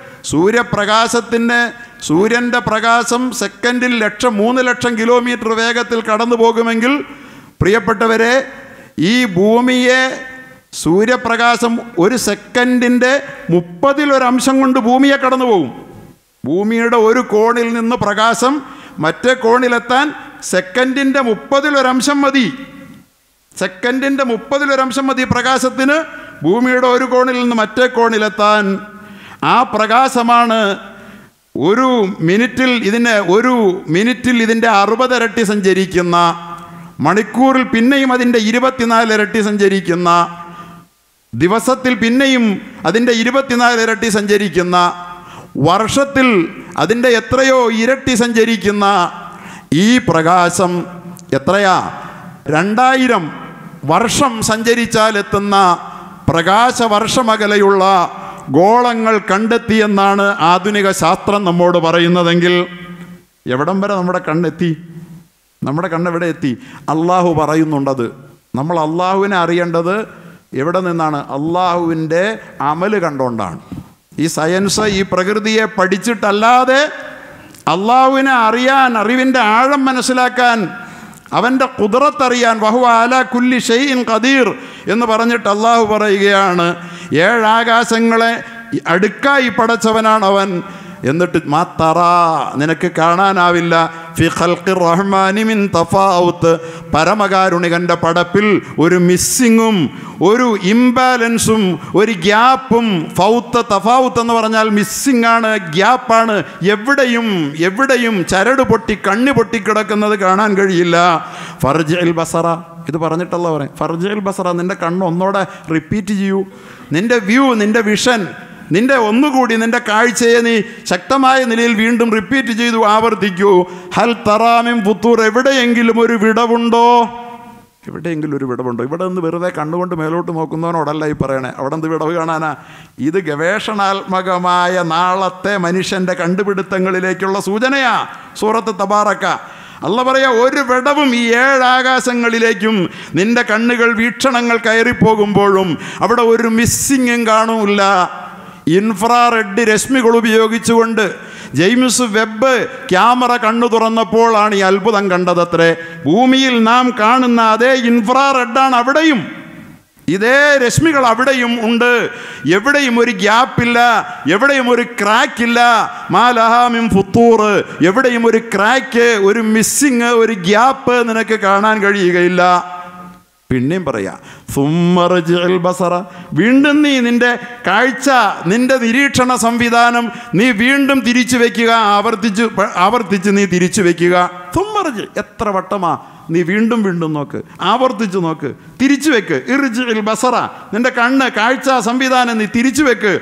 സൂര്യൻ്റെ പ്രകാശം സെക്കൻഡിൽ 3 ലക്ഷം കിലോമീറ്റർ വേഗത്തിൽ കടന്നു പോകുമെങ്കിൽ, പ്രിയപ്പെട്ടവരെ, ഈ ഭൂമിയെ സൂര്യപ്രകാശം ഒരു സെക്കൻഡിൻ്റെ 30 കൊണ്ട് ഭൂമിയെ കടന്നു പോകും. ഭൂമിയുടെ ഒരു കോണിൽ നിന്ന് പ്രകാശം മറ്റേ കോണിലെത്താൻ സെക്കൻഡിൻ്റെ 30 മതി. സെക്കൻഡിൻ്റെ 30 മതി പ്രകാശത്തിന് ഭൂമിയുടെ ഒരു കോണിൽ നിന്ന് മറ്റേ കോണിലെത്താൻ. ആ പ്രകാശമാണ് ഒരു മിനിറ്റിൽ ഇതിൻ്റെ 60 ഇരട്ടി സഞ്ചരിക്കുന്ന, മണിക്കൂറിൽ പിന്നെയും അതിൻ്റെ 24 ഇരട്ടി സഞ്ചരിക്കുന്ന, ദിവസത്തിൽ പിന്നെയും അതിൻ്റെ 24 ഇരട്ടി സഞ്ചരിക്കുന്ന, വർഷത്തിൽ അതിൻ്റെ എത്രയോ ഇരട്ടി സഞ്ചരിക്കുന്ന ഈ പ്രകാശം എത്രയാ? 2000 വർഷം സഞ്ചരിച്ചാൽ എത്തുന്ന പ്രകാശവർഷമകലെയുള്ള ഗോളങ്ങൾ കണ്ടെത്തിയെന്നാണ് ആധുനിക ശാസ്ത്രം നമ്മോട് പറയുന്നതെങ്കിൽ എവിടം വരെ നമ്മുടെ കണ്ണെത്തി? നമ്മുടെ കണ്ണെവിടെ എത്തി? അള്ളാഹു പറയുന്നുണ്ടത്. നമ്മൾ അള്ളാഹുവിനെ അറിയേണ്ടത് എവിടെ നിന്നാണ്? അള്ളാഹുവിൻ്റെ അമല് കണ്ടുകൊണ്ടാണ്. ഈ സയൻസ്, ഈ പ്രകൃതിയെ പഠിച്ചിട്ടല്ലാതെ അള്ളാഹുവിനെ അറിയാൻ, അറിവിൻ്റെ ആഴം മനസ്സിലാക്കാൻ, അവൻ്റെ ഖുദ്റത്തറിയാൻ, വഹുവ അലാ കുല്ലി ഷൈഇൻ ഖദീർ എന്ന് പറഞ്ഞിട്ട് അള്ളാഹു പറയുകയാണ് 7 ആകാശങ്ങളെ അടുക്കായി പടച്ചവനാണ് അവൻ. എന്നിട്ട് മാത്തറാ, നിനക്ക് കാണാനാവില്ല ഫി ഖൽഖിർ റഹ്മാനി മിൻ തഫാവുത്ത്, പരമകാരുണികൻ്റെ പടപ്പിൽ ഒരു മിസ്സിങ്ങും ഒരു ഇംബാലൻസും ഒരു ഗ്യാപ്പും. തഫാവുത്ത് എന്ന് പറഞ്ഞാൽ മിസ്സിംഗ് ആണ്, ഗ്യാപ്പാണ്. എവിടെയും ചരട് പൊട്ടി കണ്ണ് പൊട്ടിക്കിടക്കുന്നത് കാണാൻ കഴിയില്ല. ഫർജിൽ ബസറ, ഇത് പറഞ്ഞിട്ടല്ല പറയാം. ഫർജിൽ ബസറ, നിൻ്റെ കണ്ണ് ഒന്നോടെ റിപ്പീറ്റ് ചെയ്യൂ. നിൻ്റെ വ്യൂ, നിൻ്റെ വിഷൻ, ഒന്നുകൂടി നിൻ്റെ കാഴ്ചയെ നീ ശക്തമായ നിലയിൽ വീണ്ടും റിപ്പീറ്റ് ചെയ്തു ആവർത്തിക്കൂ. ഹൽ തറാമിൻ ഫുത്തൂർ, എവിടെയെങ്കിലും ഒരു വിടവുണ്ടോ? എവിടെയെങ്കിലും ഒരു വിടവുണ്ടോ? ഇവിടെ നിന്ന് വെറുതെ കണ്ണുകൊണ്ട് മേലോട്ട് നോക്കുന്നവനോടല്ല ഈ പറയണേ. അവിടെ നിന്ന് വിടവ് കാണാനാ? ഇത് ഗവേഷണാത്മകമായ നാളത്തെ മനുഷ്യൻ്റെ കണ്ടുപിടുത്തങ്ങളിലേക്കുള്ള സൂചനയാ. സൂറത്ത് തബാറക്ക അല്ല പറയാ, ഒരു വിടവും ഈ 7 ആകാശങ്ങളിലേക്കും നിൻ്റെ കണ്ണുകൾ വീക്ഷണങ്ങൾ കയറിപ്പോകുമ്പോഴും അവിടെ ഒരു മിസ്സിങ്ങും കാണൂല്ല. ഇൻഫ്രാറെഡ് രശ്മികൾ ഉപയോഗിച്ചുകൊണ്ട് ജെയിംസ് വെബ് ക്യാമറ കണ്ണു തുറന്നപ്പോഴാണ് ഈ അത്ഭുതം കണ്ടതത്രേ. ഭൂമിയിൽ നാം കാണുന്ന അതേ ഇൻഫ്രാറെഡാണ് അവിടെയും, ഇതേ രശ്മികൾ അവിടെയും ഉണ്ട്. എവിടെയും ഒരു ഗ്യാപ്പില്ല, എവിടെയും ഒരു ക്രാക്കില്ല. മാലഹാമിൻ ഫുത്തൂർ, എവിടെയും ഒരു ക്രാക്ക്, ഒരു മിസ്സിങ്, ഒരു ഗ്യാപ്പ് നിനക്ക് കാണാൻ കഴിയുകയില്ല. പിന്നെയും പറയാ സുമ്മർജിൽ ബസറ, വീണ്ടും നീ നിൻ്റെ കാഴ്ച, നിൻ്റെ നിരീക്ഷണ സംവിധാനം നീ വീണ്ടും തിരിച്ചു വയ്ക്കുക. ആവർത്തിച്ച് നീ തിരിച്ചു വയ്ക്കുക. സുമ്മർജ്, എത്ര വട്ടമാ നീ വീണ്ടും നോക്ക്, ആവർത്തിച്ച് നോക്ക്, തിരിച്ചു വെക്ക്. ഇർജിൽ ബസറ, നിൻ്റെ കണ്ണ്, കാഴ്ച സംവിധാനം നീ തിരിച്ചു വെക്ക്.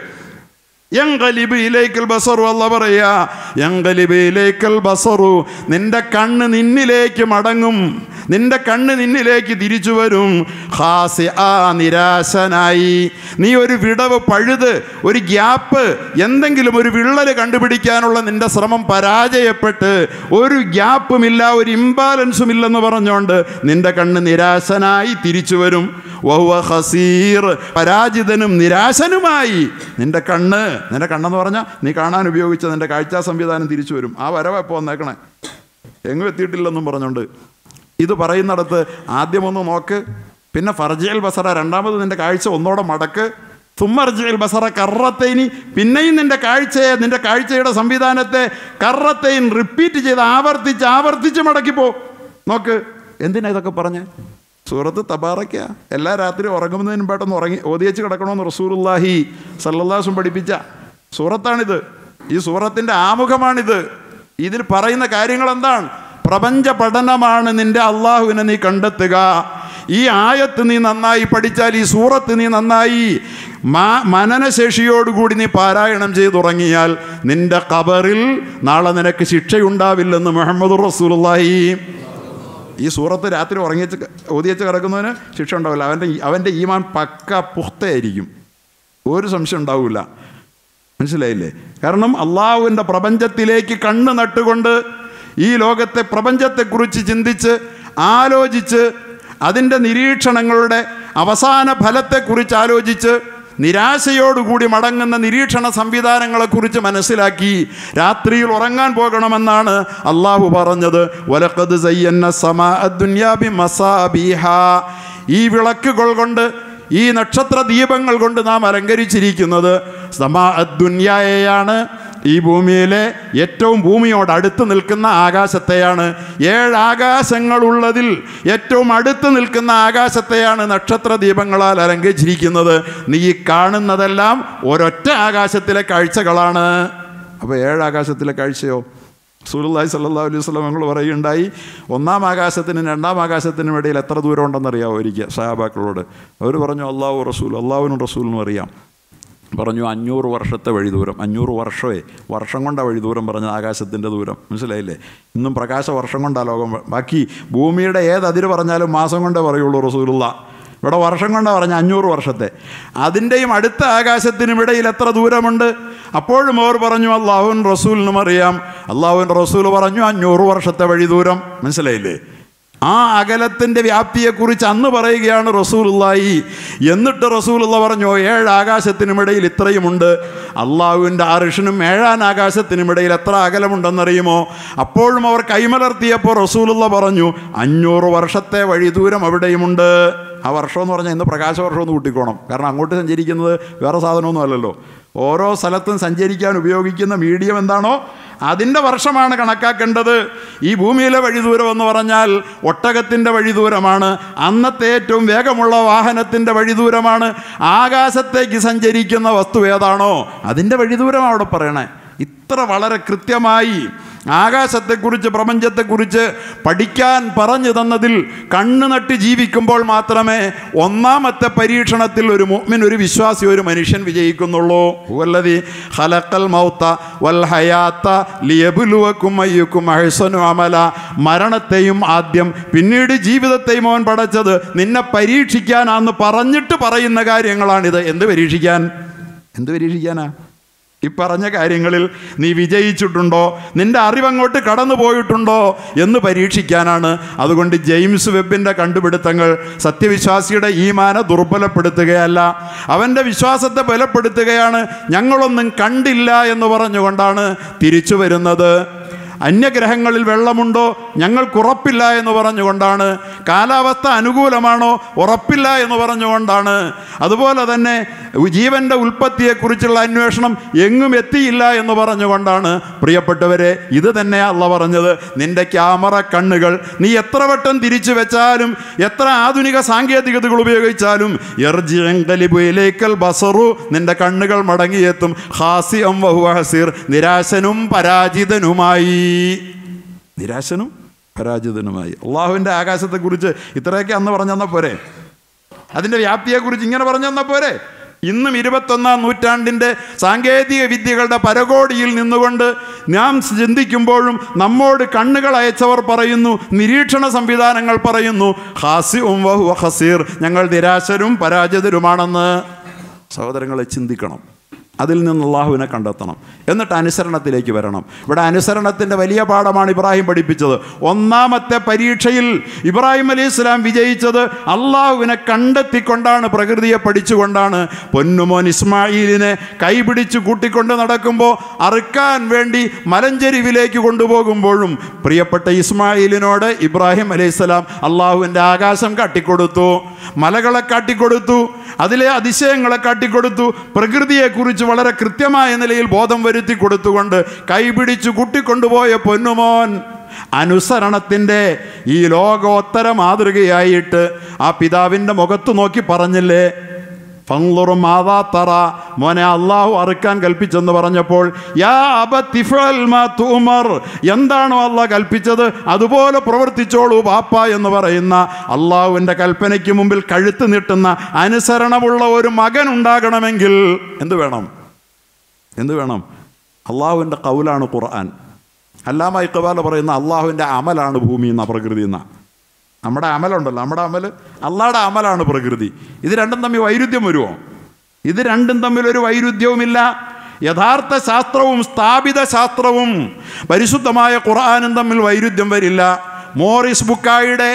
യൻഖലിബു ഇലൈക്കൽ ബസറു, അല്ലാ പറയാ യൻഖലിബു ഇലൈക്കൽ ബസറു, നിൻ്റെ കണ്ണ് നിന്നിലേക്ക് മടങ്ങും, നിൻ്റെ കണ്ണ് നിന്നിലേക്ക് തിരിച്ചു വരും. ഖാസിആ, നിരാശനായി. നീ ഒരു വിടവ്, പഴുത്, ഒരു ഗ്യാപ്പ്, എന്തെങ്കിലും ഒരു വിള്ളൽ കണ്ടുപിടിക്കാനുള്ള നിൻ്റെ ശ്രമം പരാജയപ്പെട്ട് ഒരു ഗ്യാപ്പുമില്ല, ഒരു ഇംബാലൻസും ഇല്ലെന്ന് പറഞ്ഞുകൊണ്ട് നിൻ്റെ കണ്ണ് നിരാശനായി തിരിച്ചു വരും. വഹുവ ഖസീർ, പരാജിതനും നിരാശനുമായി നിൻ്റെ കണ്ണെന്ന് പറഞ്ഞാൽ നീ കാണാൻ ഉപയോഗിച്ച നിൻ്റെ കാഴ്ചാ സംവിധാനം തിരിച്ചു വരും. ആ വരവ് എപ്പോൾ വന്നേക്കണേ, എങ്ങും എത്തിയിട്ടില്ലെന്നും പറഞ്ഞുകൊണ്ട് ഇത് പറയുന്നിടത്ത് ആദ്യമൊന്ന് നോക്ക്, പിന്നെ ഫർജിൽ ബസറ, രണ്ടാമത് നിൻ്റെ കാഴ്ച ഒന്നോടെ മടക്ക്. സുമ്മർജിൽ ബസറ കറത്തൈനി, പിന്നെയും നിൻ്റെ കാഴ്ചയുടെ സംവിധാനത്തെ കറത്തൈൻ റിപ്പീറ്റ് ചെയ്ത് ആവർത്തിച്ച് മടക്കിപ്പോ നോക്ക്. എന്തിനാ ഇതൊക്കെ പറഞ്ഞ്? സൂറത്ത് തബാറക്ക എല്ലാ രാത്രി ഉറങ്ങുന്നതിന് മുമ്പായിട്ടൊന്ന് ഓതിയേച്ച് കിടക്കണമെന്ന് റസൂലുള്ളാഹി സല്ലല്ലാഹു അലൈഹി വസല്ലം പഠിപ്പിച്ച സൂറത്താണിത്. ഈ സൂറത്തിൻ്റെ ആമുഖമാണിത്. ഇതിൽ പറയുന്ന കാര്യങ്ങൾ എന്താണ്? പ്രപഞ്ച പഠനമാണ്. നിൻ്റെ അള്ളാഹുവിനെ നീ കണ്ടെത്തുക. ഈ ആയത്ത് നീ നന്നായി പഠിച്ചാൽ, ഈ സൂറത്ത് നീ നന്നായി മനനശേഷിയോടുകൂടി നീ പാരായണം ചെയ്തുറങ്ങിയാൽ നിൻ്റെ ഖബറിൽ നാളെ നിനക്ക് ശിക്ഷയുണ്ടാവില്ലെന്ന് മുഹമ്മദുർ റസൂലുള്ളാഹി. ഈ സൂറത്ത് രാത്രി ഓതിയേച്ച് കിടക്കുന്നതിന് ശിക്ഷ ഉണ്ടാവില്ല. അവൻ്റെ ഈമാൻ പക്ക പുഖ്തയായിരിക്കും, ഒരു സംശയം ഉണ്ടാവില്ല. മനസ്സിലായില്ലേ? കാരണം അള്ളാഹുവിൻ്റെ പ്രപഞ്ചത്തിലേക്ക് കണ്ണ് നട്ടുകൊണ്ട് ഈ ലോകത്തെ പ്രപഞ്ചത്തെക്കുറിച്ച് ചിന്തിച്ച് ആലോചിച്ച് അതിൻ്റെ നിരീക്ഷണങ്ങളുടെ അവസാന ഫലത്തെക്കുറിച്ച് ആലോചിച്ച് നിരാശയോടുകൂടി മടങ്ങുന്ന നിരീക്ഷണ സംവിധാനങ്ങളെക്കുറിച്ച് മനസ്സിലാക്കി രാത്രിയിൽ ഉറങ്ങാൻ പോകണമെന്നാണ് അള്ളാഹു പറഞ്ഞത്. വലഖദ് സയ്യന്ന സമാഅ ദുനിയാ ബിമസാബിഹ, ഈ വിളക്കുകൾ കൊണ്ട്, ഈ നക്ഷത്ര ദീപങ്ങൾ കൊണ്ട് നാം അലങ്കരിച്ചിരിക്കുന്നത് സമാ ദുനിയായെയാണ്. ഈ ഭൂമിയിലെ ഏറ്റവും ഭൂമിയോട് അടുത്ത് നിൽക്കുന്ന ആകാശത്തെയാണ്. 7 ആകാശങ്ങളുള്ളതിൽ ഏറ്റവും അടുത്ത് നിൽക്കുന്ന ആകാശത്തെയാണ് നക്ഷത്ര ദീപങ്ങളാൽ അലങ്കരിച്ചിരിക്കുന്നത്. നീ കാണുന്നതെല്ലാം ഒരൊറ്റ ആകാശത്തിലെ കാഴ്ചകളാണ്. അപ്പോൾ 7 ആകാശത്തിലെ കാഴ്ചയോ? റസൂലുള്ളാഹി സ്വല്ലല്ലാഹു അലൈഹി വസല്ലം ഞങ്ങൾ പറയുകയുണ്ടായി, 1-ാം ആകാശത്തിനും 2-ാം ആകാശത്തിനും ഇടയിൽ എത്ര ദൂരം ഉണ്ടെന്നറിയാമോ? ഒരിക്കൽ സഹാബാക്കളോട് അവർ പറഞ്ഞു, അള്ളാഹുവിനും റസൂലിനും അറിയാം. പറഞ്ഞു 500 വർഷത്തെ വഴി ദൂരം. 500 വർഷം കൊണ്ടാണ് വഴി ദൂരം പറഞ്ഞത്, ആകാശത്തിൻ്റെ ദൂരം. മനസ്സിലായില്ലേ? ഇന്നും പ്രകാശ വർഷം കൊണ്ടാണ് ലോകം. ബാക്കി ഭൂമിയുടെ ഏതതിര് പറഞ്ഞാലും മാസം കൊണ്ടേ പറയുള്ളൂ റസൂലുള്ള. ഇവിടെ വർഷം കൊണ്ടാണ് പറഞ്ഞ 500 വർഷത്തെ. അതിൻ്റെയും അടുത്ത ആകാശത്തിനും ഇടയിൽ എത്ര ദൂരമുണ്ട്? അപ്പോഴും അവർ പറഞ്ഞു അള്ളാഹുവിൻ റസൂലിനും അറിയാം. അള്ളാഹുവിൻ റസൂൽ പറഞ്ഞു 500 വർഷത്തെ വഴി ദൂരം. മനസ്സിലായില്ലേ? ആ അകലത്തിൻ്റെ വ്യാപ്തിയെക്കുറിച്ച് അന്ന് പറയുകയാണ് റസൂലുള്ളാഹി. എന്നിട്ട് റസൂലുള്ള പറഞ്ഞു 7 ആകാശത്തിനുമിടയിൽ ഇത്രയുമുണ്ട്. അള്ളാഹുവിൻ്റെ അർശിനും 7-ാം ആകാശത്തിനുമിടയിൽ എത്ര അകലമുണ്ടെന്നറിയുമോ? അപ്പോഴും അവർ കൈമലർത്തിയപ്പോൾ റസൂലുള്ള പറഞ്ഞു 500 വർഷത്തെ വഴി ദൂരം അവിടെയുമുണ്ട്. ആ വർഷം എന്ന് പറഞ്ഞാൽ ഇന്ന് പ്രകാശവർഷം ഒന്ന് കൂട്ടിക്കോണം. കാരണം അങ്ങോട്ട് സഞ്ചരിക്കുന്നത് വേറെ സാധനമൊന്നും അല്ലല്ലോ. ഓരോ സ്ഥലത്തും സഞ്ചരിക്കാൻ ഉപയോഗിക്കുന്ന മീഡിയം എന്താണോ അതിൻ്റെ വർഷമാണ് കണക്കാക്കേണ്ടത്. ഈ ഭൂമിയിലെ വഴിദൂരം എന്ന് പറഞ്ഞാൽ ഒട്ടകത്തിൻ്റെ വഴിദൂരമാണ്. അന്നത്തെ ഏറ്റവും വേഗമുള്ള വാഹനത്തിൻ്റെ വഴിദൂരമാണ്. ആകാശത്തേക്ക് സഞ്ചരിക്കുന്ന വസ്തു ഏതാണോ അതിൻ്റെ വഴിദൂരം അവിടെ പറയണേ. ഇത്ര വളരെ കൃത്യമായി ആകാശത്തെക്കുറിച്ച്, പ്രപഞ്ചത്തെക്കുറിച്ച് പഠിക്കാൻ പറഞ്ഞു തന്നതിൽ കണ്ണു നട്ട് ജീവിക്കുമ്പോൾ മാത്രമേ 1-ാമത്തെ പരീക്ഷണത്തിൽ ഒരു മുഅ്മിൻ, ഒരു വിശ്വാസി, ഒരു മനുഷ്യൻ വിജയിക്കുന്നുള്ളൂ. ഹുവല്ലദീ ഖലഖൽ മൗത വൽ ഹയാത ലിയബ്ലുവകും അയ്യുക്കും അഹ്സനു അമല. മരണത്തെയും ആദ്യം പിന്നീട് ജീവിതത്തെയും അവൻ പടച്ചത് നിന്നെ പരീക്ഷിക്കാനാന്ന് പറഞ്ഞിട്ട് പറയുന്ന കാര്യങ്ങളാണിത്. എന്ത് പരീക്ഷിക്കാനാ? ഈ പറഞ്ഞ കാര്യങ്ങളിൽ നീ വിജയിച്ചിട്ടുണ്ടോ, നിന്റെ അറിവങ്ങോട്ട് കടന്നു പോയിട്ടുണ്ടോ എന്ന് പരീക്ഷിക്കാനാണ്. അതുകൊണ്ട് ജെയിംസ് വെബിൻ്റെ കണ്ടുപിടുത്തങ്ങൾ സത്യവിശ്വാസിയുടെ ഈമാനെ ദുർബലപ്പെടുത്തുകയല്ല, അവൻ്റെ വിശ്വാസത്തെ ബലപ്പെടുത്തുകയാണ്. ഞങ്ങളൊന്നും കണ്ടില്ല എന്ന് പറഞ്ഞുകൊണ്ടാണ് തിരിച്ചു വരുന്നത്. അന്യഗ്രഹങ്ങളിൽ വെള്ളമുണ്ടോ? ഞങ്ങൾക്കുറപ്പില്ല എന്ന് പറഞ്ഞുകൊണ്ടാണ്. കാലാവസ്ഥ അനുകൂലമാണോ? ഉറപ്പില്ല എന്ന് പറഞ്ഞുകൊണ്ടാണ്. അതുപോലെ തന്നെ ജീവൻ്റെ ഉൽപ്പത്തിയെക്കുറിച്ചുള്ള അന്വേഷണം എങ്ങും എത്തിയില്ല എന്ന് പറഞ്ഞുകൊണ്ടാണ്. പ്രിയപ്പെട്ടവരെ, ഇത് തന്നെയാണ് അള്ളാഹ് പറഞ്ഞത്. നിന്റെ ക്യാമറ കണ്ണുകൾ നീ എത്ര വട്ടം തിരിച്ചു വെച്ചാലും, എത്ര ആധുനിക സാങ്കേതികതകൾ ഉപയോഗിച്ചാലും, ബസറു, നിന്റെ കണ്ണുകൾ മടങ്ങിയെത്തും. ഖാസിഅം വഹുവ ഹസീർ, നിരാശനും പരാജിതനുമായി. അള്ളാഹുവിൻ്റെ ആകാശത്തെക്കുറിച്ച് ഇത്രയൊക്കെ അന്ന് പറഞ്ഞു തന്നാൽ പോരെ? അതിൻ്റെ വ്യാപ്തിയെക്കുറിച്ച് ഇങ്ങനെ പറഞ്ഞു തന്നാൽ പോരെ? ഇന്നും 21-ാം നൂറ്റാണ്ടിൻ്റെ സാങ്കേതിക വിദ്യകളുടെ പരകോടിയിൽ നിന്നുകൊണ്ട് നാം ചിന്തിക്കുമ്പോഴും നമ്മോട് കണ്ണുകൾ അയച്ചവർ പറയുന്നു, നിരീക്ഷണ സംവിധാനങ്ങൾ പറയുന്നു, ഖാസിഉം വഹുവ ഖസീർ, ഞങ്ങൾ നിരാശരും പരാജിതരുമാണെന്ന്. സഹോദരങ്ങളെ, ചിന്തിക്കണം. അതിൽ നിന്ന് അള്ളാഹുവിനെ കണ്ടെത്തണം. എന്നിട്ട് അനുസരണത്തിലേക്ക് വരണം. ഇവിടെ അനുസരണത്തിൻ്റെ വലിയ പാഠമാണ് ഇബ്രാഹിം പഠിപ്പിച്ചത്. 1-ാമത്തെ പരീക്ഷയിൽ ഇബ്രാഹിം അലൈഹിസ്സലാം വിജയിച്ചത് അള്ളാഹുവിനെ കണ്ടെത്തിക്കൊണ്ടാണ്, പ്രകൃതിയെ പഠിച്ചുകൊണ്ടാണ്. പൊന്നുമോൻ ഇസ്മായിലിനെ കൈപിടിച്ച് കൂട്ടിക്കൊണ്ട് നടക്കുമ്പോൾ, അറുക്കാൻ വേണ്ടി മലഞ്ചെരിവിലേക്ക് കൊണ്ടുപോകുമ്പോഴും പ്രിയപ്പെട്ട ഇസ്മായിലിനോട് ഇബ്രാഹിം അലൈഹിസ്സലാം അള്ളാഹുവിൻ്റെ ആകാശം കാട്ടിക്കൊടുത്തു, മലകളെ കാട്ടിക്കൊടുത്തു, അതിലെ അതിശയങ്ങളെ കാട്ടിക്കൊടുത്തു. പ്രകൃതിയെക്കുറിച്ച് വളരെ കൃത്യമായ നിലയിൽ ബോധം വരുത്തി കൊടുത്തുകൊണ്ട് കൈപിടിച്ചു കൂട്ടിക്കൊണ്ടുപോയ പൊന്നുമോൻ അനുസരണത്തിൻ്റെ ഈ ലോകോത്തര മാതൃകയായിട്ട് ആ പിതാവിൻ്റെ മുഖത്ത് നോക്കി പറഞ്ഞില്ലേ, ഫൻളുറും മാതാ തറ, മോനെ അള്ളാഹു അറുക്കാൻ കൽപ്പിച്ചെന്ന് പറഞ്ഞപ്പോൾ, യാ അബത്തി ഫഅൽ മാ തുമർ, എന്താണോ അള്ളാഹ് കൽപ്പിച്ചത് അതുപോലെ പ്രവർത്തിച്ചോളൂ ബാപ്പ എന്ന് പറയുന്ന അള്ളാഹുവിൻ്റെ കൽപ്പനയ്ക്ക് മുമ്പിൽ കഴുത്ത് നീട്ടുന്ന അനുസരണമുള്ള ഒരു മകൻ ഉണ്ടാകണമെങ്കിൽ എന്ത് വേണം? അള്ളാഹുവിൻ്റെ ഖൗലാണ് ഖുർആൻ. അല്ലാമ ഇഖ്ബാൽ പറയുന്ന അള്ളാഹുവിൻ്റെ അമലാണ് ഭൂമി എന്ന, പ്രകൃതി എന്ന. നമ്മുടെ അമലുണ്ടല്ലോ, നമ്മുടെ അമൽ അള്ളാഹുടെ അമലാണ് പ്രകൃതി. ഇത് രണ്ടും തമ്മിൽ വൈരുദ്ധ്യം വരുമോ? ഇത് രണ്ടും തമ്മിലൊരു വൈരുദ്ധ്യവുമില്ല. യഥാർത്ഥ ശാസ്ത്രവും സ്ഥാപിത ശാസ്ത്രവും പരിശുദ്ധമായ ഖുർആനും തമ്മിൽ വൈരുദ്ധ്യം വരില്ല. മോറിസ് ബുക്കായുടെ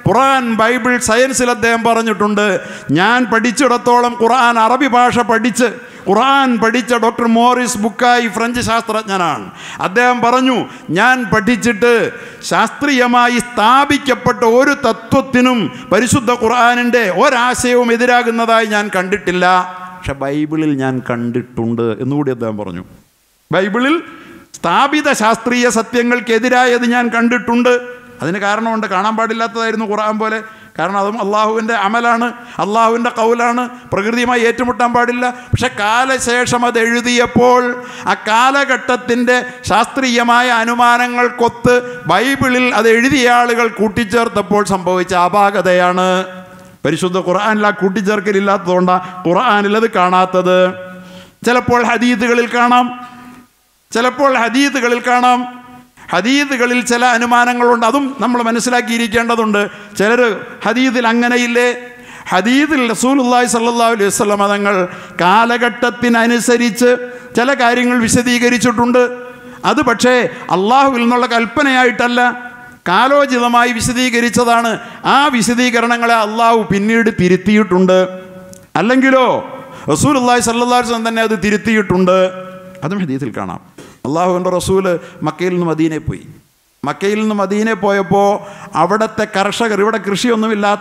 ഖുർആൻ ബൈബിൾ സയൻസിൽ അദ്ദേഹം പറഞ്ഞിട്ടുണ്ട്. ഞാൻ പഠിച്ചിടത്തോളം ഖുർആൻ അറബി ഭാഷ പഠിച്ച് ഖുർആൻ പഠിച്ച ഡോക്ടർ മോറിസ് ബുക്കായി ഫ്രഞ്ച് ശാസ്ത്രജ്ഞനാണ്. അദ്ദേഹം പറഞ്ഞു, ഞാൻ പഠിച്ചിട്ട് ശാസ്ത്രീയമായി സ്ഥാപിക്കപ്പെട്ട ഒരു തത്വത്തിനും പരിശുദ്ധ ഖുർആനിൻ്റെ ഒരാശയവും എതിരാകുന്നതായി ഞാൻ കണ്ടിട്ടില്ല. പക്ഷെ ബൈബിളിൽ ഞാൻ കണ്ടിട്ടുണ്ട് എന്നുകൂടി അദ്ദേഹം പറഞ്ഞു. ബൈബിളിൽ സ്ഥാപിത ശാസ്ത്രീയ സത്യങ്ങൾക്കെതിരായത് ഞാൻ കണ്ടിട്ടുണ്ട്. അതിന് കാരണമുണ്ട്. കാണാൻ പാടില്ലാത്തതായിരുന്നു ഖുർആൻ പോലെ. കാരണം അതും അള്ളാഹുവിൻ്റെ അമലാണ്, അള്ളാഹുവിൻ്റെ കൗലാണ്, പ്രകൃതിയുമായി ഏറ്റുമുട്ടാൻ പാടില്ല. പക്ഷെ കാലശേഷം അത് എഴുതിയപ്പോൾ ആ കാലഘട്ടത്തിൻ്റെ ശാസ്ത്രീയമായ അനുമാനങ്ങൾക്കൊത്ത് ബൈബിളിൽ അത് എഴുതിയ ആളുകൾ കൂട്ടിച്ചേർത്തപ്പോൾ സംഭവിച്ച അപാകതയാണ്. പരിശുദ്ധ ഖുർആനിൽ ആ കൂട്ടിച്ചേർക്കലില്ലാത്തതുകൊണ്ടാണ് ഖുർആനിൽ അത് കാണാത്തത്. ചിലപ്പോൾ ഹദീസുകളിൽ കാണാം. ഹദീസുകളിൽ ചില അനുമാനങ്ങളുണ്ട്, അതും നമ്മൾ മനസ്സിലാക്കിയിരിക്കേണ്ടതുണ്ട്. ചിലർ ഹദീസിൽ അങ്ങനെയില്ലേ? ഹദീസിൽ റസൂലുള്ളാഹി സ്വല്ലല്ലാഹു അലൈഹി വസല്ലം തങ്ങൾ കാലഘട്ടത്തിനനുസരിച്ച് ചില കാര്യങ്ങൾ വിശദീകരിച്ചിട്ടുണ്ട്. അത് പക്ഷേ അള്ളാഹുവിൽ നിന്നുള്ള കൽപ്പനയായിട്ടല്ല, കാലോചിതമായി വിശദീകരിച്ചതാണ്. ആ വിശദീകരണങ്ങളെ അള്ളാഹു പിന്നീട് തിരുത്തിയിട്ടുണ്ട്. അല്ലെങ്കിലോ റസൂലുള്ളാഹി സ്വല്ലല്ലാഹു അലൈഹി വസല്ലം തന്നെ അത് തിരുത്തിയിട്ടുണ്ട്. അതും ഹദീസിൽ കാണാം. അള്ളാഹുവിൻ്റെ റസൂല് മക്കയിൽ നിന്ന് മദീനയിൽ പോയപ്പോൾ അവിടുത്തെ കർഷകർ, ഇവിടെ കൃഷിയില്ലാത്ത